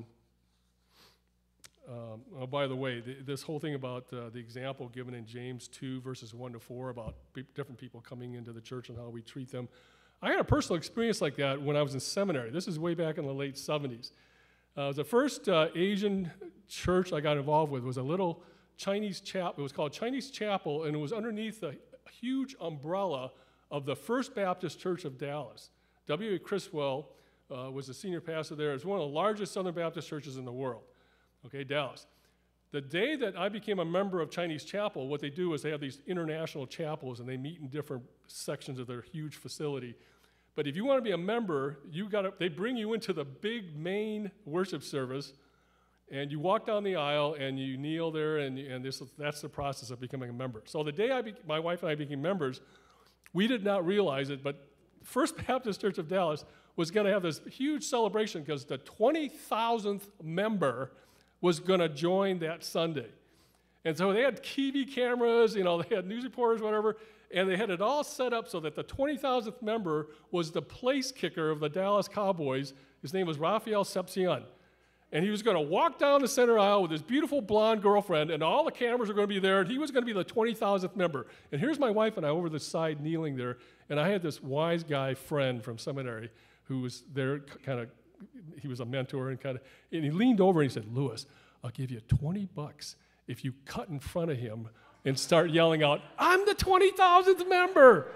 By the way, this whole thing about the example given in James 2, verses 1-4, about different people coming into the church and how we treat them. I had a personal experience like that when I was in seminary. This is way back in the late 70s. The first Asian church I got involved with was a little Chinese chapel. It was called Chinese Chapel, and it was underneath a huge umbrella of the First Baptist Church of Dallas. W.A. Criswell was the senior pastor there. It's one of the largest Southern Baptist churches in the world, okay, Dallas. The day that I became a member of Chinese Chapel, what they do is they have these international chapels, and they meet in different sections of their huge facility. But if you want to be a member, they bring you into the big main worship service, and you walk down the aisle, and you kneel there, and that's the process of becoming a member. So the day my wife and I became members, we did not realize it, but First Baptist Church of Dallas was going to have this huge celebration because the 20,000th member was going to join that Sunday. And so they had TV cameras, they had news reporters, whatever, and they had it all set up so that the 20,000th member was the place kicker of the Dallas Cowboys. His name was Rafael Sepsion. And he was going to walk down the center aisle with his beautiful blonde girlfriend, and all the cameras were going to be there, and he was going to be the 20,000th member. And here's my wife and I over the side kneeling there, and I had this wise guy friend from seminary who was there he was a mentor, and he leaned over and he said, "Lewis, I'll give you $20 if you cut in front of him and start yelling out, 'I'm the 20,000th member!'"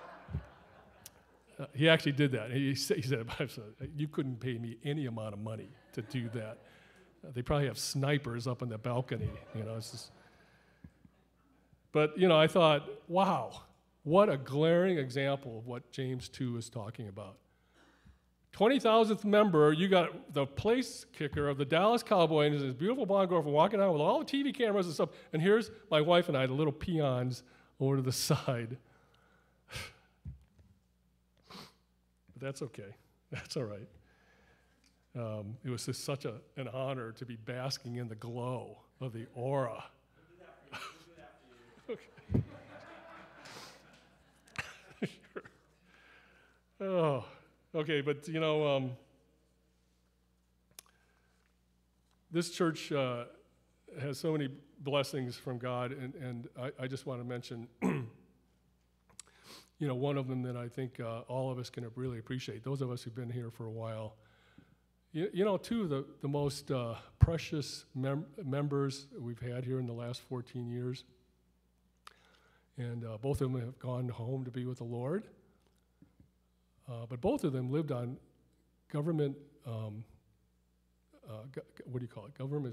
He actually did that. He said, "You couldn't pay me any amount of money to do that." They probably have snipers up on the balcony. But I thought, wow, what a glaring example of what James 2 is talking about. 20,000th member, you got the place kicker of the Dallas Cowboys and his beautiful blonde girlfriend walking out with all the TV cameras and stuff, and here's my wife and I, the little peons, over to the side. But that's okay. That's all right. It was just such an honor to be basking in the glow of the aura. We'll do that for you. Okay. Sure. Oh, okay, but this church has so many blessings from God, and I just want to mention, one of them that I think all of us can really appreciate. Those of us who've been here for a while. Two of the most precious members we've had here in the last 14 years, and both of them have gone home to be with the Lord. But both of them lived on government, what do you call it? Government,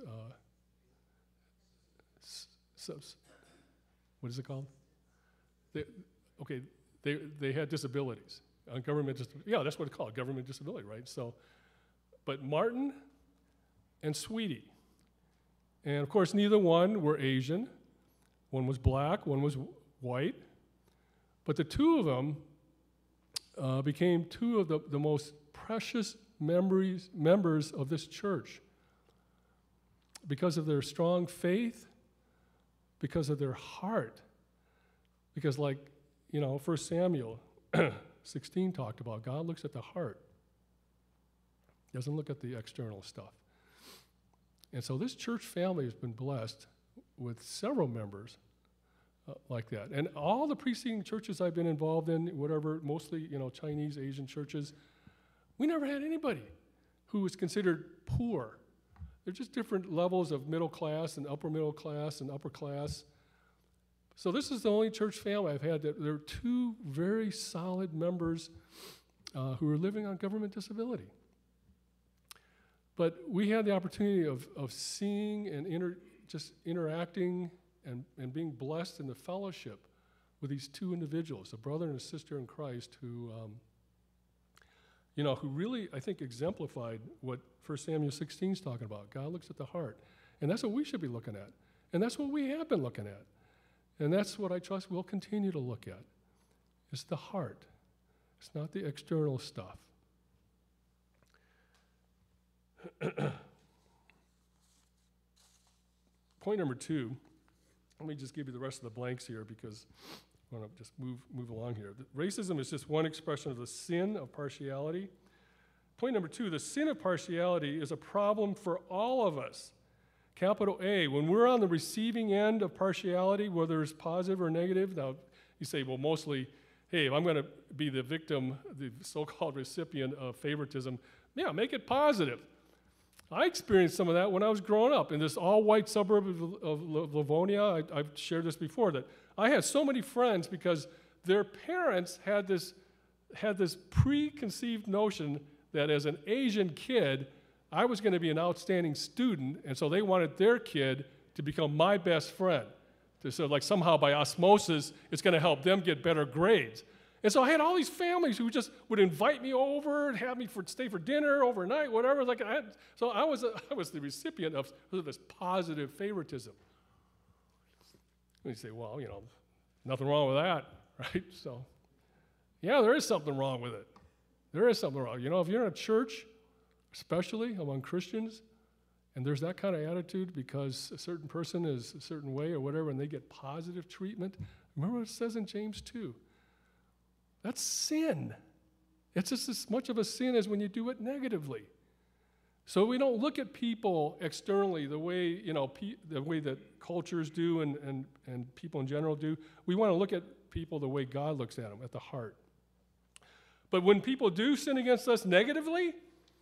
what is it called? They had disabilities. On government disability. Yeah, that's what it's called, government disability, right? So, but Martin and Sweetie, and of course neither one were Asian. One was black, one was white. But the two of them became two of the most precious members of this church because of their strong faith, because of their heart. Because 1 Samuel 16 talked about, God looks at the heart. Doesn't look at the external stuff. And so this church family has been blessed with several members like that. And all the preceding churches I've been involved in, whatever, mostly, Chinese, Asian churches, we never had anybody who was considered poor. They're just different levels of middle class and upper middle class and upper class. So this is the only church family I've had that there are two very solid members who are living on government disability. But we had the opportunity of seeing and just interacting and being blessed in the fellowship with these two individuals, a brother and a sister in Christ, who really, I think, exemplified what 1 Samuel 16 is talking about. God looks at the heart. And that's what we should be looking at. And that's what we have been looking at. And that's what I trust we'll continue to look at. It's the heart. It's not the external stuff. Point number 2, let me just give you the rest of the blanks here because I want to just move along here. Racism is just one expression of the sin of partiality. Point number 2, the sin of partiality is a problem for all of us. Capital A, when we're on the receiving end of partiality, whether it's positive or negative, now you say, well, mostly, hey, if I'm going to be the victim, the so-called recipient of favoritism, yeah, make it positive. I experienced some of that when I was growing up in this all-white suburb of Livonia. I've shared this before, that I had so many friends because their parents had this preconceived notion that as an Asian kid, I was going to be an outstanding student, and so they wanted their kid to become my best friend. So like somehow by osmosis, it's going to help them get better grades. And so I had all these families who just would invite me over and have me stay for dinner overnight, whatever. So I was the recipient of this positive favoritism. And you say, well, nothing wrong with that, right? So, yeah, there is something wrong with it. There is something wrong. If you're in a church, especially among Christians, and there's that kind of attitude because a certain person is a certain way or whatever, and they get positive treatment, remember what it says in James 2. That's sin. It's just as much of a sin as when you do it negatively. So we don't look at people externally the way the way that cultures do and people in general do. We want to look at people the way God looks at them, at the heart. But when people do sin against us negatively,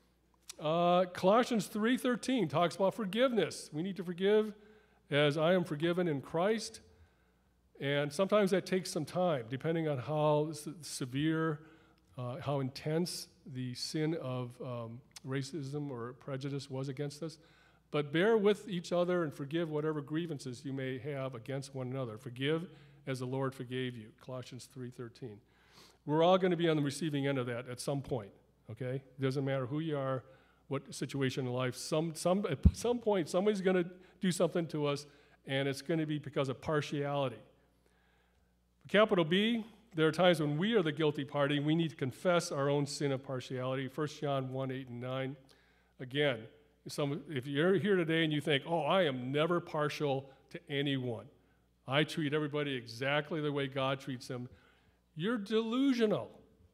Colossians 3:13 talks about forgiveness. We need to forgive as I am forgiven in Christ. And sometimes that takes some time, depending on how severe, how intense the sin of racism or prejudice was against us. But bear with each other and forgive whatever grievances you may have against one another. Forgive as the Lord forgave you, Colossians 3:13. We're all going to be on the receiving end of that at some point, okay? It doesn't matter who you are, what situation in life. At some point, somebody's going to do something to us, and it's going to be because of partiality. Capital B, there are times when we are the guilty party, and we need to confess our own sin of partiality. 1 John 1:8-9. Again, if you're here today and you think, oh, I am never partial to anyone. I treat everybody exactly the way God treats them. You're delusional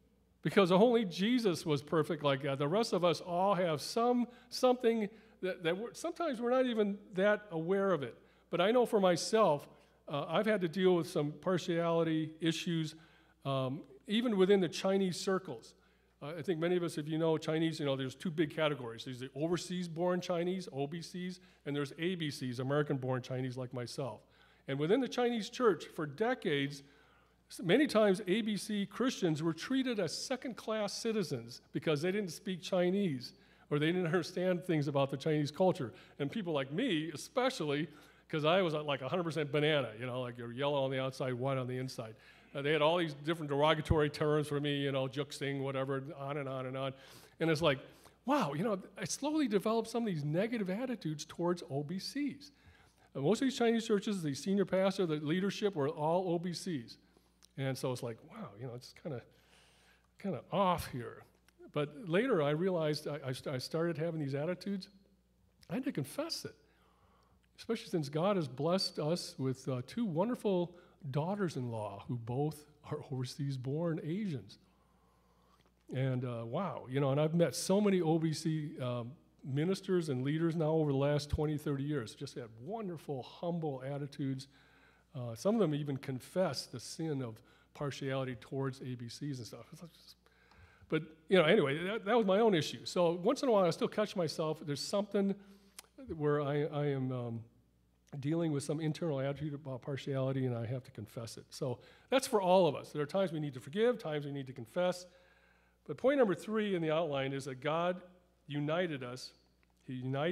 because only Jesus was perfect like that. The rest of us all have something that sometimes we're not even that aware of it. But I know for myself, I've had to deal with some partiality issues, even within the Chinese circles. I think many of us, if you know Chinese, there's two big categories. There's the overseas-born Chinese, OBCs, and there's ABCs, American-born Chinese like myself. And within the Chinese church, for decades, many times ABC Christians were treated as second-class citizens because they didn't speak Chinese or they didn't understand things about the Chinese culture. And people like me, especially, because I was like 100% banana, like you're yellow on the outside, white on the inside. They had all these different derogatory terms for me, juxing, whatever, on and on and on. And it's like, wow, I slowly developed some of these negative attitudes towards OBCs. And most of these Chinese churches, the senior pastor, the leadership were all OBCs. And so it's like, wow, it's kind of off here. But later I realized I started having these attitudes. I had to confess it, especially since God has blessed us with two wonderful daughters-in-law who both are overseas-born Asians. And wow, and I've met so many OBC ministers and leaders now over the last 20, 30 years, just had wonderful, humble attitudes. Some of them even confess the sin of partiality towards ABCs and stuff. But, anyway, that was my own issue. So once in a while, I still catch myself. There's something where I am dealing with some internal attitude about partiality, and I have to confess it. So that's for all of us. There are times we need to forgive, times we need to confess. But point number 3 in the outline is that God united us. He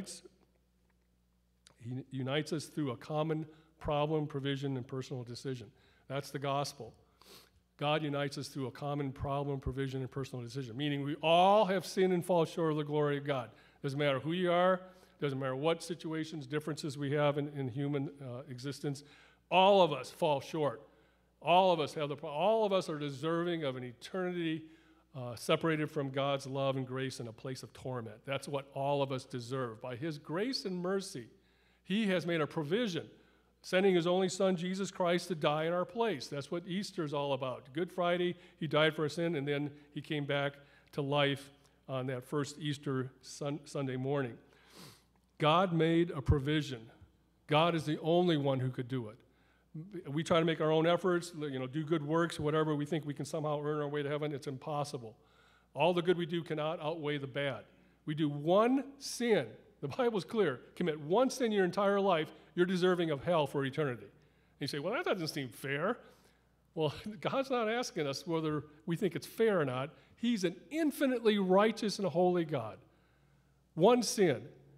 unites us through a common problem, provision, and personal decision. That's the gospel. God unites us through a common problem, provision, and personal decision, meaning we all have sinned and fall short of the glory of God. Doesn't matter who you are, doesn't matter what situations, differences we have in human existence, all of us fall short. All of us all of us are deserving of an eternity separated from God's love and grace in a place of torment. That's what all of us deserve. By His grace and mercy, He has made a provision, sending His only Son, Jesus Christ, to die in our place. That's what Easter is all about. Good Friday, He died for our sin, and then He came back to life on that first Easter Sunday morning. God made a provision. God is the only one who could do it. We try to make our own efforts, do good works, whatever. We think we can somehow earn our way to heaven. It's impossible. All the good we do cannot outweigh the bad. We do one sin. The Bible's clear. Commit one sin your entire life, you're deserving of hell for eternity. And you say, well, that doesn't seem fair. Well, God's not asking us whether we think it's fair or not. He's an infinitely righteous and holy God. One sin.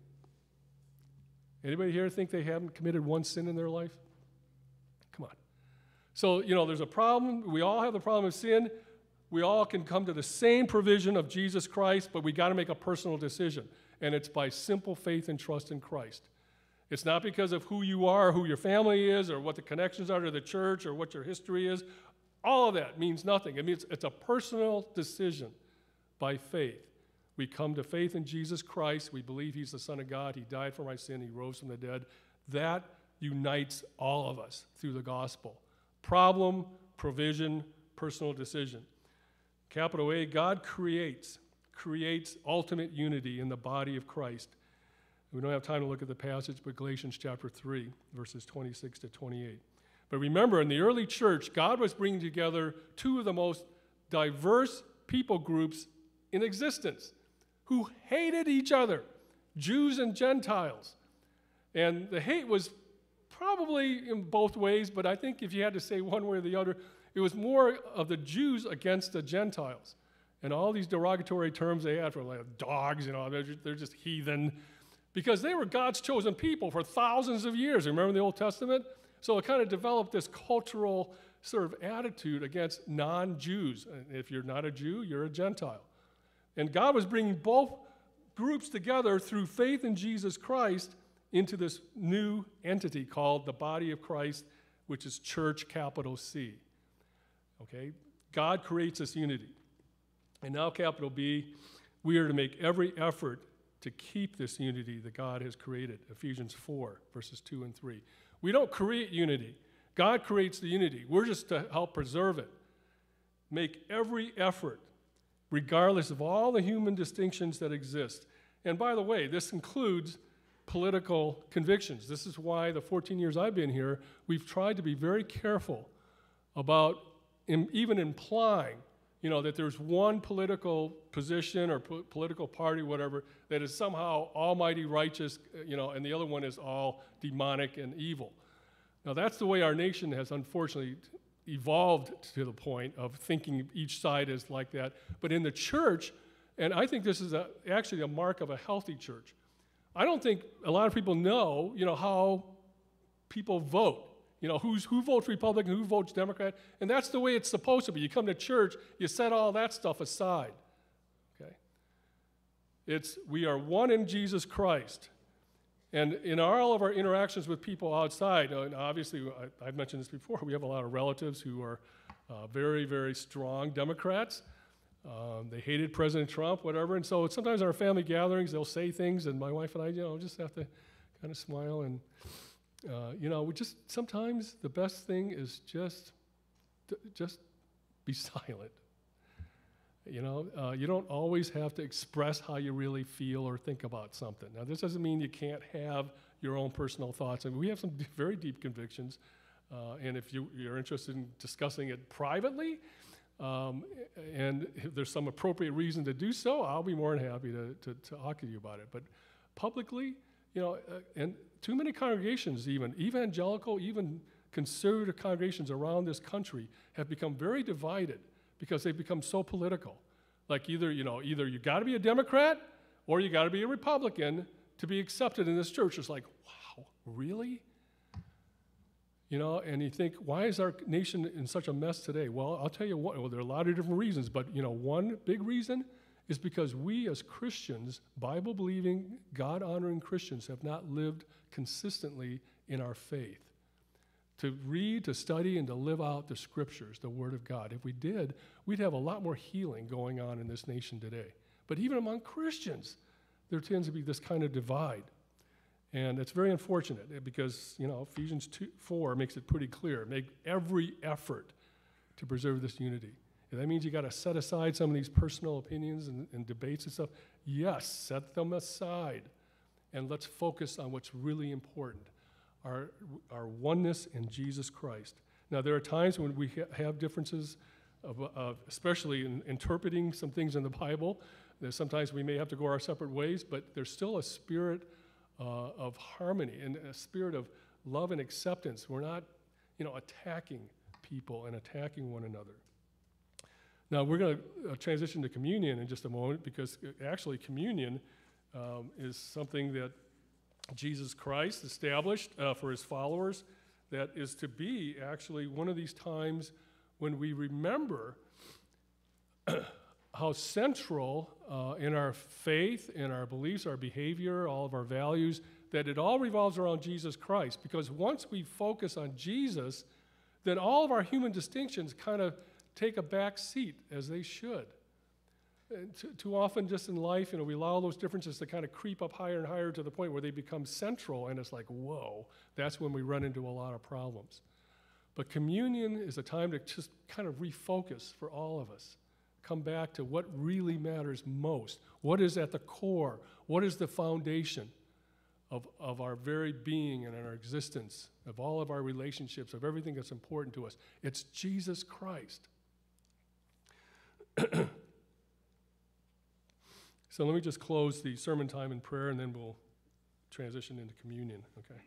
Anybody here think they haven't committed one sin in their life? Come on. So, there's a problem. We all have the problem of sin. We all can come to the same provision of Jesus Christ, but we got to make a personal decision. And it's by simple faith and trust in Christ. It's not because of who you are, who your family is, or what the connections are to the church, or what your history is. All of that means nothing. It means it's a personal decision by faith. We come to faith in Jesus Christ. We believe He's the Son of God. He died for my sin. He rose from the dead. That unites all of us through the gospel. Problem, provision, personal decision. Capital A, God creates ultimate unity in the body of Christ. We don't have time to look at the passage, but Galatians chapter 3, verses 26 to 28. But remember, in the early church, God was bringing together two of the most diverse people groups in existence who hated each other, Jews and Gentiles. And the hate was probably in both ways, but I think if you had to say one way or the other, it was more of the Jews against the Gentiles. And all these derogatory terms they had for like dogs, they're just heathen, because they were God's chosen people for thousands of years. Remember the Old Testament? So it kind of developed this cultural sort of attitude against non-Jews. And if you're not a Jew, you're a Gentile. And God was bringing both groups together through faith in Jesus Christ into this new entity called the body of Christ, which is church, capital C. Okay? God creates this unity. And now, capital B, we are to make every effort to keep this unity that God has created. Ephesians 4, verses 2 and 3. We don't create unity. God creates the unity. We're just to help preserve it. Make every effort. regardless of all the human distinctions that exist. And by the way, this includes political convictions. This is why the 14 years I've been here, we've tried to be very careful about even implying, that there's one political position or political party, whatever, that is somehow almighty righteous, and the other one is all demonic and evil. Now, that's the way our nation has unfortunately evolved to the point of thinking each side is like that. But in the church, and I think this is actually a mark of a healthy church, I don't think a lot of people know, how people vote. Who votes Republican, who votes Democrat, and that's the way it's supposed to be. You come to church, you set all that stuff aside, okay? We are one in Jesus Christ. And in all of our interactions with people outside, and obviously, I've mentioned this before, we have a lot of relatives who are very, very strong Democrats. They hated President Trump, whatever, and so sometimes in our family gatherings, they'll say things, and my wife and I, just have to kind of smile and, we sometimes the best thing is just be silent. You don't always have to express how you really feel or think about something. Now, this doesn't mean you can't have your own personal thoughts. I mean, we have some very deep convictions, and if you're interested in discussing it privately, and if there's some appropriate reason to do so, I'll be more than happy to talk to you about it. But publicly, and too many congregations, even evangelical, even conservative congregations around this country have become very divided because they've become so political. Like either you got to be a Democrat or you got to be a Republican to be accepted in this church. It's like, wow, really? And you think, why is our nation in such a mess today? Well, I'll tell you what, there are a lot of different reasons, but one big reason is because we as Christians, Bible-believing, God-honoring Christians, have not lived consistently in our faith. To read, to study, and to live out the Scriptures, the Word of God. If we did, we'd have a lot more healing going on in this nation today. But even among Christians, there tends to be this kind of divide. And it's very unfortunate because, Ephesians 4 makes it pretty clear. Make every effort to preserve this unity. If that means you got to set aside some of these personal opinions and debates and stuff. Yes, set them aside. And let's focus on what's really important, our oneness in Jesus Christ. Now, there are times when we have differences, especially in interpreting some things in the Bible. Sometimes we may have to go our separate ways, but there's still a spirit of harmony and a spirit of love and acceptance. We're not, attacking people and attacking one another. Now, we're going to transition to communion in just a moment because actually communion is something that Jesus Christ established for his followers that is to be actually one of these times when we remember how central in our faith, in our beliefs, our behavior, all of our values, that it all revolves around Jesus Christ. Because once we focus on Jesus, then all of our human distinctions kind of take a back seat, as they should. And too often just in life, we allow those differences to kind of creep up higher and higher to the point where they become central, and it's like, whoa, that's when we run into a lot of problems. But communion is a time to just kind of refocus for all of us. Come back to what really matters most. What is at the core? What is the foundation of our very being and our existence, of all of our relationships, of everything that's important to us? It's Jesus Christ. So let me just close the sermon time in prayer, and then we'll transition into communion, okay?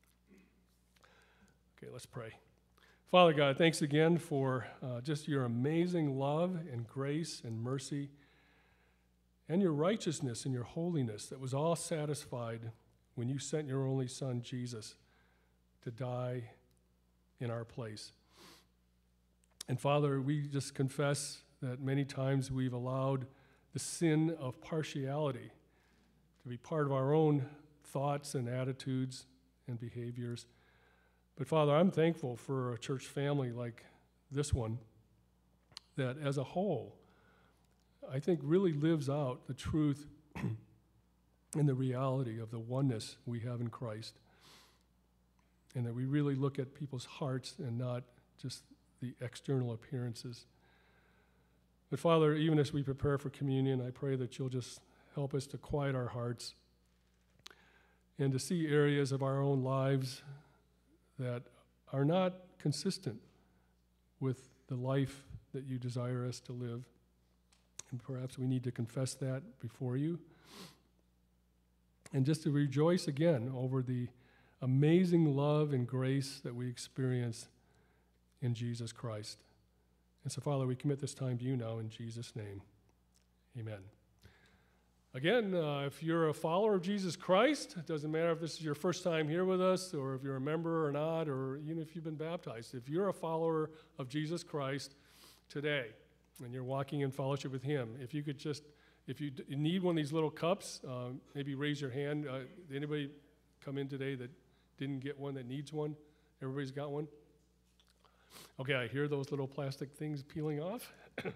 Okay, let's pray. Father God, thanks again for just your amazing love and grace and mercy and your righteousness and your holiness that was all satisfied when you sent your only Son, Jesus, to die in our place. And Father, we just confess that many times we've allowed the sin of partiality to be part of our own thoughts and attitudes and behaviors. But Father, I'm thankful for a church family like this one that as a whole, I think really lives out the truth and the reality of the oneness we have in Christ. And that we really look at people's hearts and not just the external appearances. But Father, even as we prepare for communion, I pray that you'll just help us to quiet our hearts and to see areas of our own lives that are not consistent with the life that you desire us to live. And perhaps we need to confess that before you. And just to rejoice again over the amazing love and grace that we experience in Jesus Christ. And so, Father, we commit this time to you now in Jesus' name. Amen. Again, if you're a follower of Jesus Christ, it doesn't matter if this is your first time here with us or if you're a member or not, or even if you've been baptized. If you're a follower of Jesus Christ today and you're walking in fellowship with him, if you need one of these little cups, maybe raise your hand. Did anybody come in today that didn't get one, that needs one? Everybody's got one? Okay, I hear those little plastic things peeling off.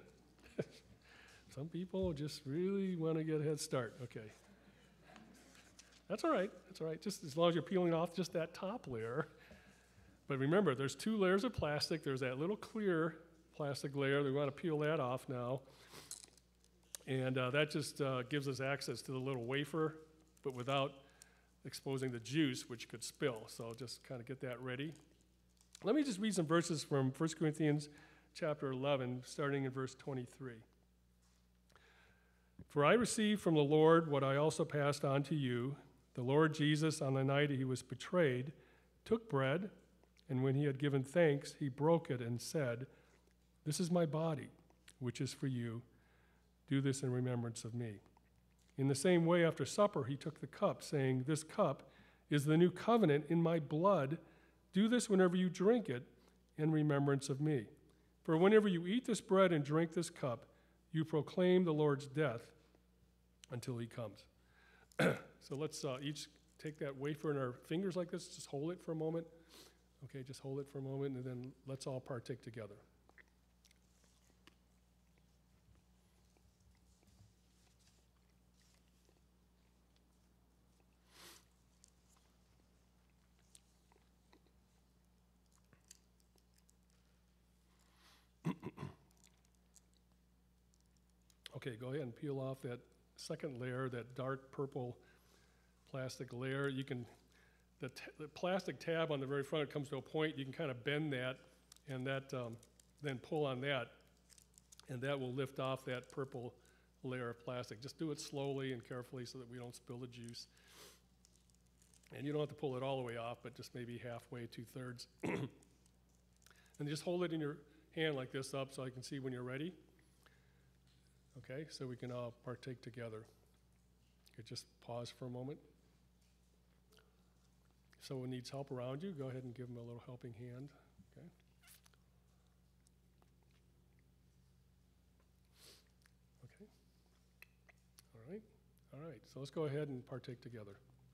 Some people just really want to get a head start. Okay. That's all right. That's all right. Just as long as you're peeling off just that top layer. But remember, there's 2 layers of plastic. There's that little clear plastic layer. We want to peel that off now. And that just gives us access to the little wafer, but without exposing the juice, which could spill. So just kind of get that ready. Let me just read some verses from 1 Corinthians chapter 11, starting in verse 23. For I received from the Lord what I also passed on to you. The Lord Jesus, on the night he was betrayed, took bread, and when he had given thanks, he broke it and said, "This is my body, which is for you. Do this in remembrance of me." In the same way, after supper, he took the cup, saying, "This cup is the new covenant in my blood. Do this whenever you drink it in remembrance of me. For whenever you eat this bread and drink this cup, you proclaim the Lord's death until he comes." So let's each take that wafer in our fingers like this. Just hold it for a moment. Okay, just hold it for a moment, and then let's all partake together. Okay, go ahead and peel off that second layer, that dark purple plastic layer. You can, the plastic tab on the very front comes to a point, you can kind of bend that, and that then pull on that, and that will lift off that purple layer of plastic. Just do it slowly and carefully so that we don't spill the juice. And you don't have to pull it all the way off, but just maybe halfway, 2/3. And just hold it in your hand like this up so I can see when you're ready. Okay, so we can all partake together. You could just pause for a moment. If someone needs help around you, go ahead and give them a little helping hand. Okay. Okay. All right. All right. So let's go ahead and partake together.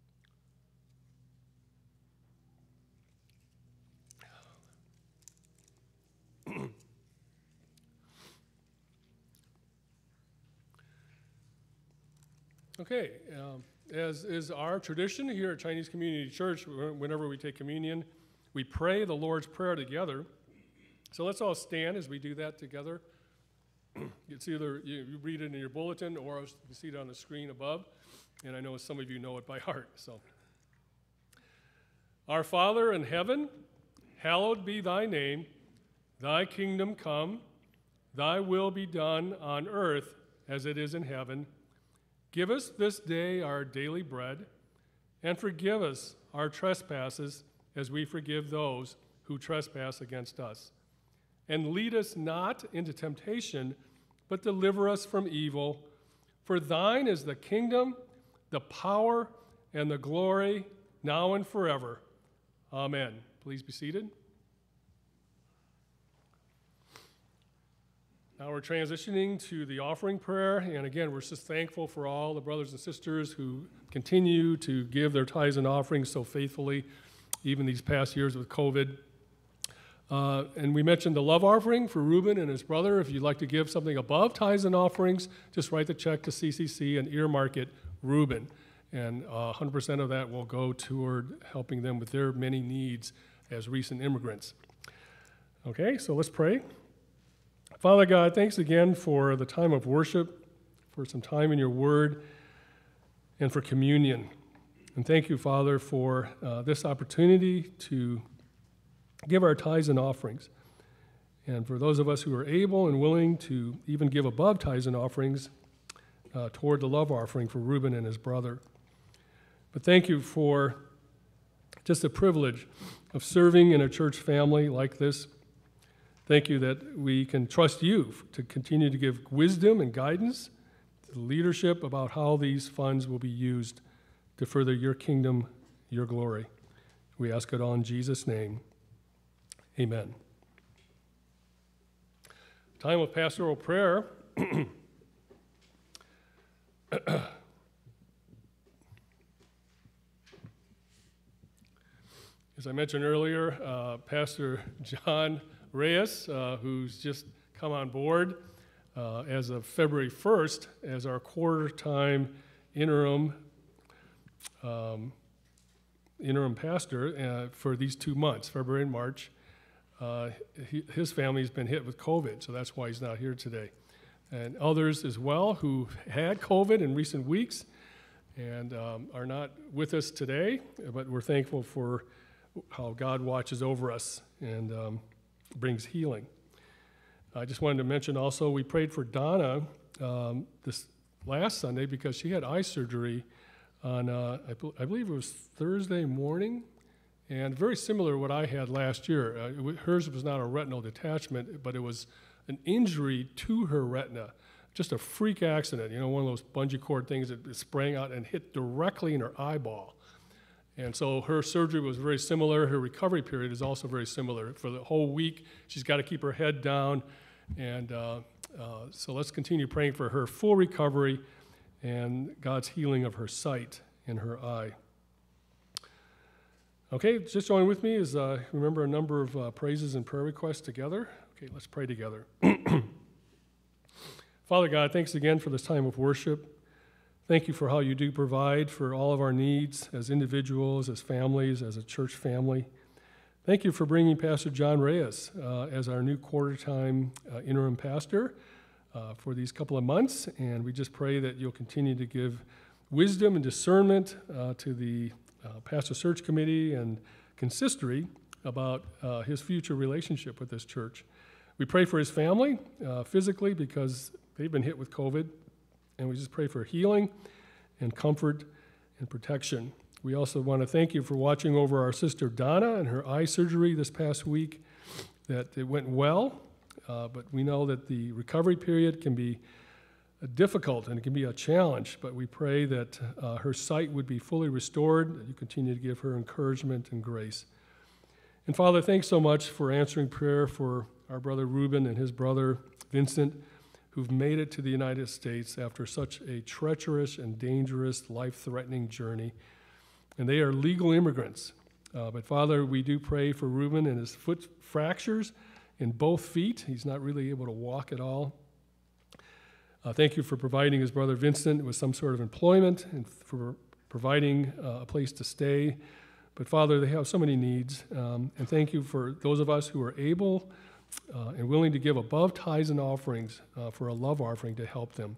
Okay, as is our tradition here at Chinese Community Church, whenever we take communion, we pray the Lord's Prayer together. So let's all stand as we do that together. It's either you read it in your bulletin or you see it on the screen above, and I know some of you know it by heart. So, Our Father in heaven, hallowed be thy name. Thy kingdom come, thy will be done on earth as it is in heaven. Give us this day our daily bread, and forgive us our trespasses as we forgive those who trespass against us. And lead us not into temptation, but deliver us from evil. For thine is the kingdom, the power, and the glory, now and forever. Amen. Please be seated. Now we're transitioning to the offering prayer, and again, we're just thankful for all the brothers and sisters who continue to give their tithes and offerings so faithfully, even these past years with COVID. And we mentioned the love offering for Reuben and his brother. If you'd like to give something above tithes and offerings, just write the check to CCC and earmark it Reuben. And 100% of that will go toward helping them with their many needs as recent immigrants. Okay, so let's pray. Father God, thanks again for the time of worship, for some time in your word, and for communion. And thank you, Father, for this opportunity to give our tithes and offerings. And for those of us who are able and willing to even give above tithes and offerings toward the love offering for Reuben and his brother. But thank you for just the privilege of serving in a church family like this. Thank you that we can trust you to continue to give wisdom and guidance to the leadership about how these funds will be used to further your kingdom, your glory. We ask it all in Jesus' name. Amen. Time of pastoral prayer. As I mentioned earlier, Pastor John Reyes, who's just come on board as of February 1st as our quarter-time interim pastor for these 2 months, February and March. His family's been hit with COVID, so that's why he's not here today. And others as well who had COVID in recent weeks and are not with us today, but we're thankful for how God watches over us and brings healing. I just wanted to mention also we prayed for Donna this last Sunday because she had eye surgery on, I believe it was Thursday morning, and very similar to what I had last year. Hers was not a retinal detachment, but it was an injury to her retina, just a freak accident, one of those bungee cord things that sprang out and hit directly in her eyeball. And so her surgery was very similar. Her recovery period is also very similar. For the whole week, she's got to keep her head down. And so let's continue praying for her full recovery and God's healing of her sight in her eye. Okay, just join with me as remember a number of praises and prayer requests together. Okay, let's pray together. Father God, thanks again for this time of worship. Thank you for how you do provide for all of our needs as individuals, as families, as a church family. Thank you for bringing Pastor John Reyes as our new quarter-time interim pastor for these couple of months, and we just pray that you'll continue to give wisdom and discernment to the pastor search committee and consistory about his future relationship with this church. We pray for his family physically because they've been hit with COVID, and we just pray for healing and comfort and protection. We also want to thank you for watching over our sister Donna and her eye surgery this past week, that it went well, but we know that the recovery period can be difficult and it can be a challenge, but we pray that her sight would be fully restored, that you continue to give her encouragement and grace. And Father, thanks so much for answering prayer for our brother Reuben and his brother Vincent, who've made it to the United States after such a treacherous and dangerous, life-threatening journey. And they are legal immigrants. But Father, we do pray for Reuben and his foot fractures in both feet. He's not really able to walk at all. Thank you for providing his brother Vincent with some sort of employment and for providing a place to stay. But Father, they have so many needs. And thank you for those of us who are able and willing to give above tithes and offerings for a love offering to help them.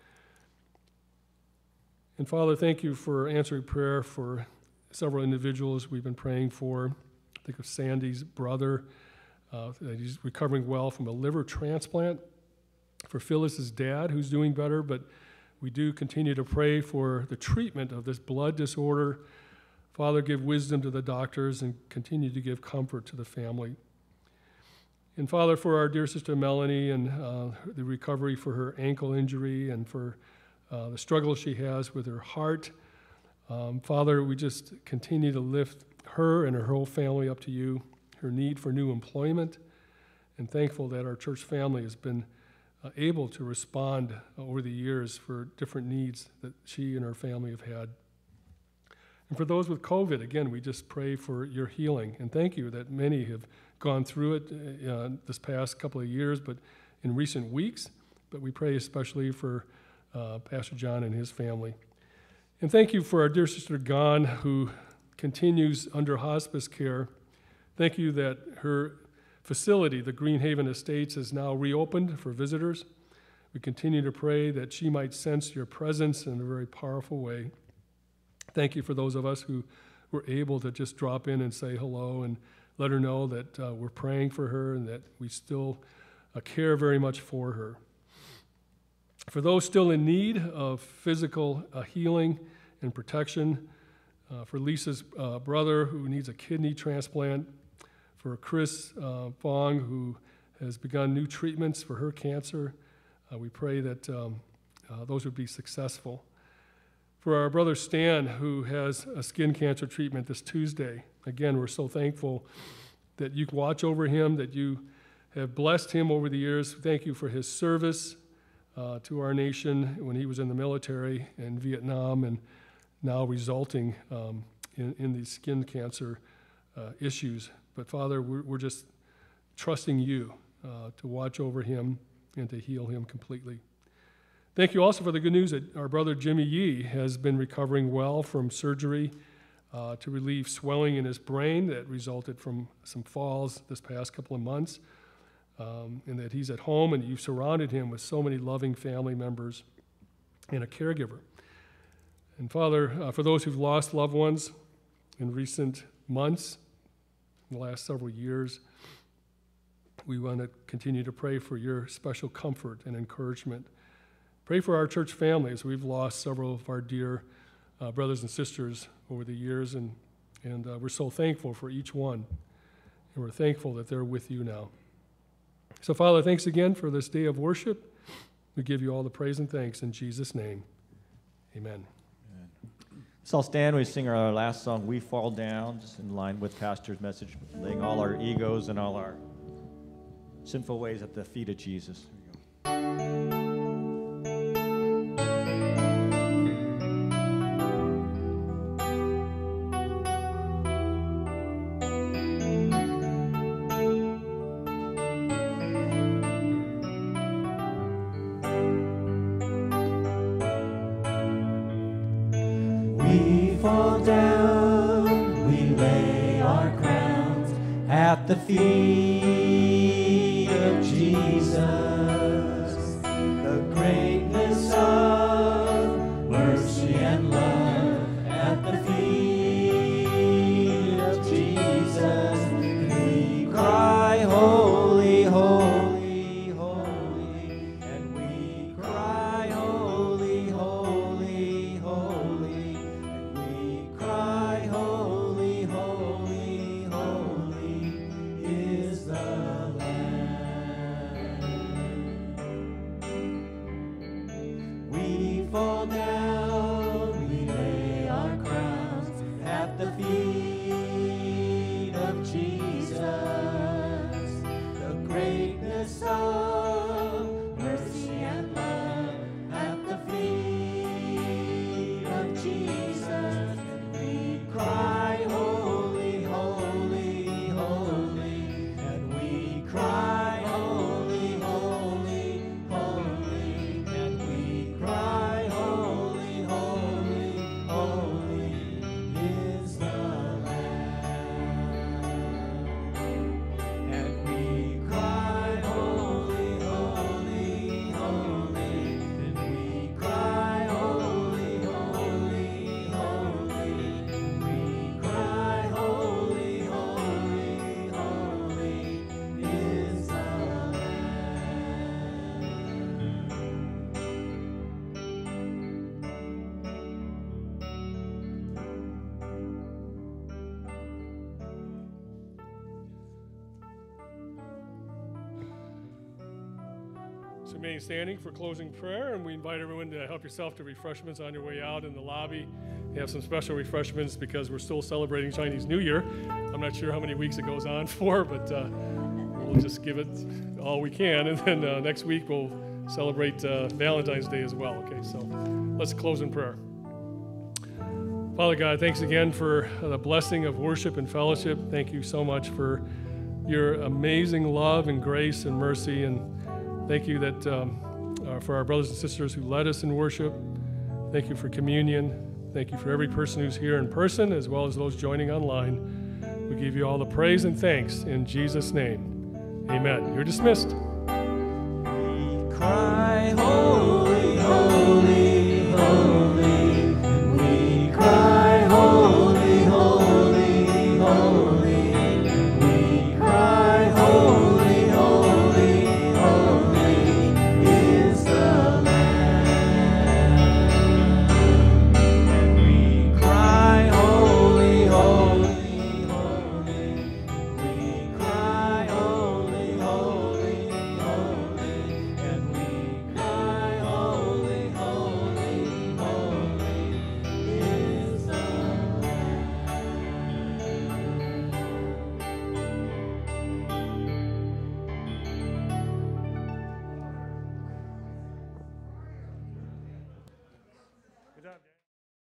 And Father, thank you for answering prayer for several individuals we've been praying for. Think of Sandy's brother, that he's recovering well from a liver transplant. For Phyllis's dad, who's doing better, but we do continue to pray for the treatment of this blood disorder. Father, give wisdom to the doctors and continue to give comfort to the family. And Father, for our dear sister Melanie and the recovery for her ankle injury and for the struggle she has with her heart, Father, we just continue to lift her and her whole family up to you, her need for new employment, and thankful that our church family has been able to respond over the years for different needs that she and her family have had. And for those with COVID, again, we just pray for your healing. And thank you that many have gone through it this past couple of years, but in recent weeks. But we pray especially for Pastor John and his family. And thank you for our dear sister Gon, who continues under hospice care. Thank you that her facility, the Greenhaven Estates, is now reopened for visitors. We continue to pray that she might sense your presence in a very powerful way. Thank you for those of us who were able to just drop in and say hello and let her know that we're praying for her and that we still care very much for her. For those still in need of physical healing and protection, for Lisa's brother who needs a kidney transplant, for Chris Fong who has begun new treatments for her cancer, we pray that those would be successful. For our brother Stan, who has a skin cancer treatment this Tuesday, again, we're so thankful that you watch over him, that you have blessed him over the years. Thank you for his service to our nation when he was in the military in Vietnam, and now resulting in these skin cancer issues. But Father, we're just trusting you to watch over him and to heal him completely. Thank you also for the good news that our brother Jimmy Yee has been recovering well from surgery to relieve swelling in his brain that resulted from some falls this past couple of months, and that he's at home and you've surrounded him with so many loving family members and a caregiver. And Father, for those who've lost loved ones in recent months, in the last several years, we want to continue to pray for your special comfort and encouragement. Pray for our church families. We've lost several of our dear brothers and sisters over the years, and we're so thankful for each one. And we're thankful that they're with you now. So, Father, thanks again for this day of worship. We give you all the praise and thanks in Jesus' name. Amen. So I'll stand when we sing our last song, We Fall Down, just in line with Pastor's message, laying all our egos and all our sinful ways at the feet of Jesus. Here we go. We fall down, we lay our crowns at the feet of Jesus. The greatness of mercy and love at the feet of Jesus. And we cry, holy, holy, holy. And we cry, holy, holy, holy. And we cry, holy, holy, holy is the Lamb. We fall down, we lay our crowns at the feet of Jesus. The greatness of mercy and love at the feet of Jesus. We cry, holy, holy, holy. And we cry, holy, holy, holy. And we cry, holy, holy, holy is the Lamb. And we cry, holy, holy, holy. And we cry, holy, holy, holy. We cry, holy, holy, holy is the Lamb. So remain standing for closing prayer, and we invite everyone to help yourself to refreshments on your way out in the lobby. We have some special refreshments because we're still celebrating Chinese New Year. I'm not sure how many weeks it goes on for, but we'll just give it all we can, and then next week we'll celebrate Valentine's Day as well. Okay, so let's close in prayer. Father God, thanks again for the blessing of worship and fellowship. Thank you so much for your amazing love and grace and mercy, and thank you that for our brothers and sisters who led us in worship. Thank you for communion. Thank you for every person who's here in person as well as those joining online. We give you all the praise and thanks in Jesus' name. Amen. You're dismissed. We cry,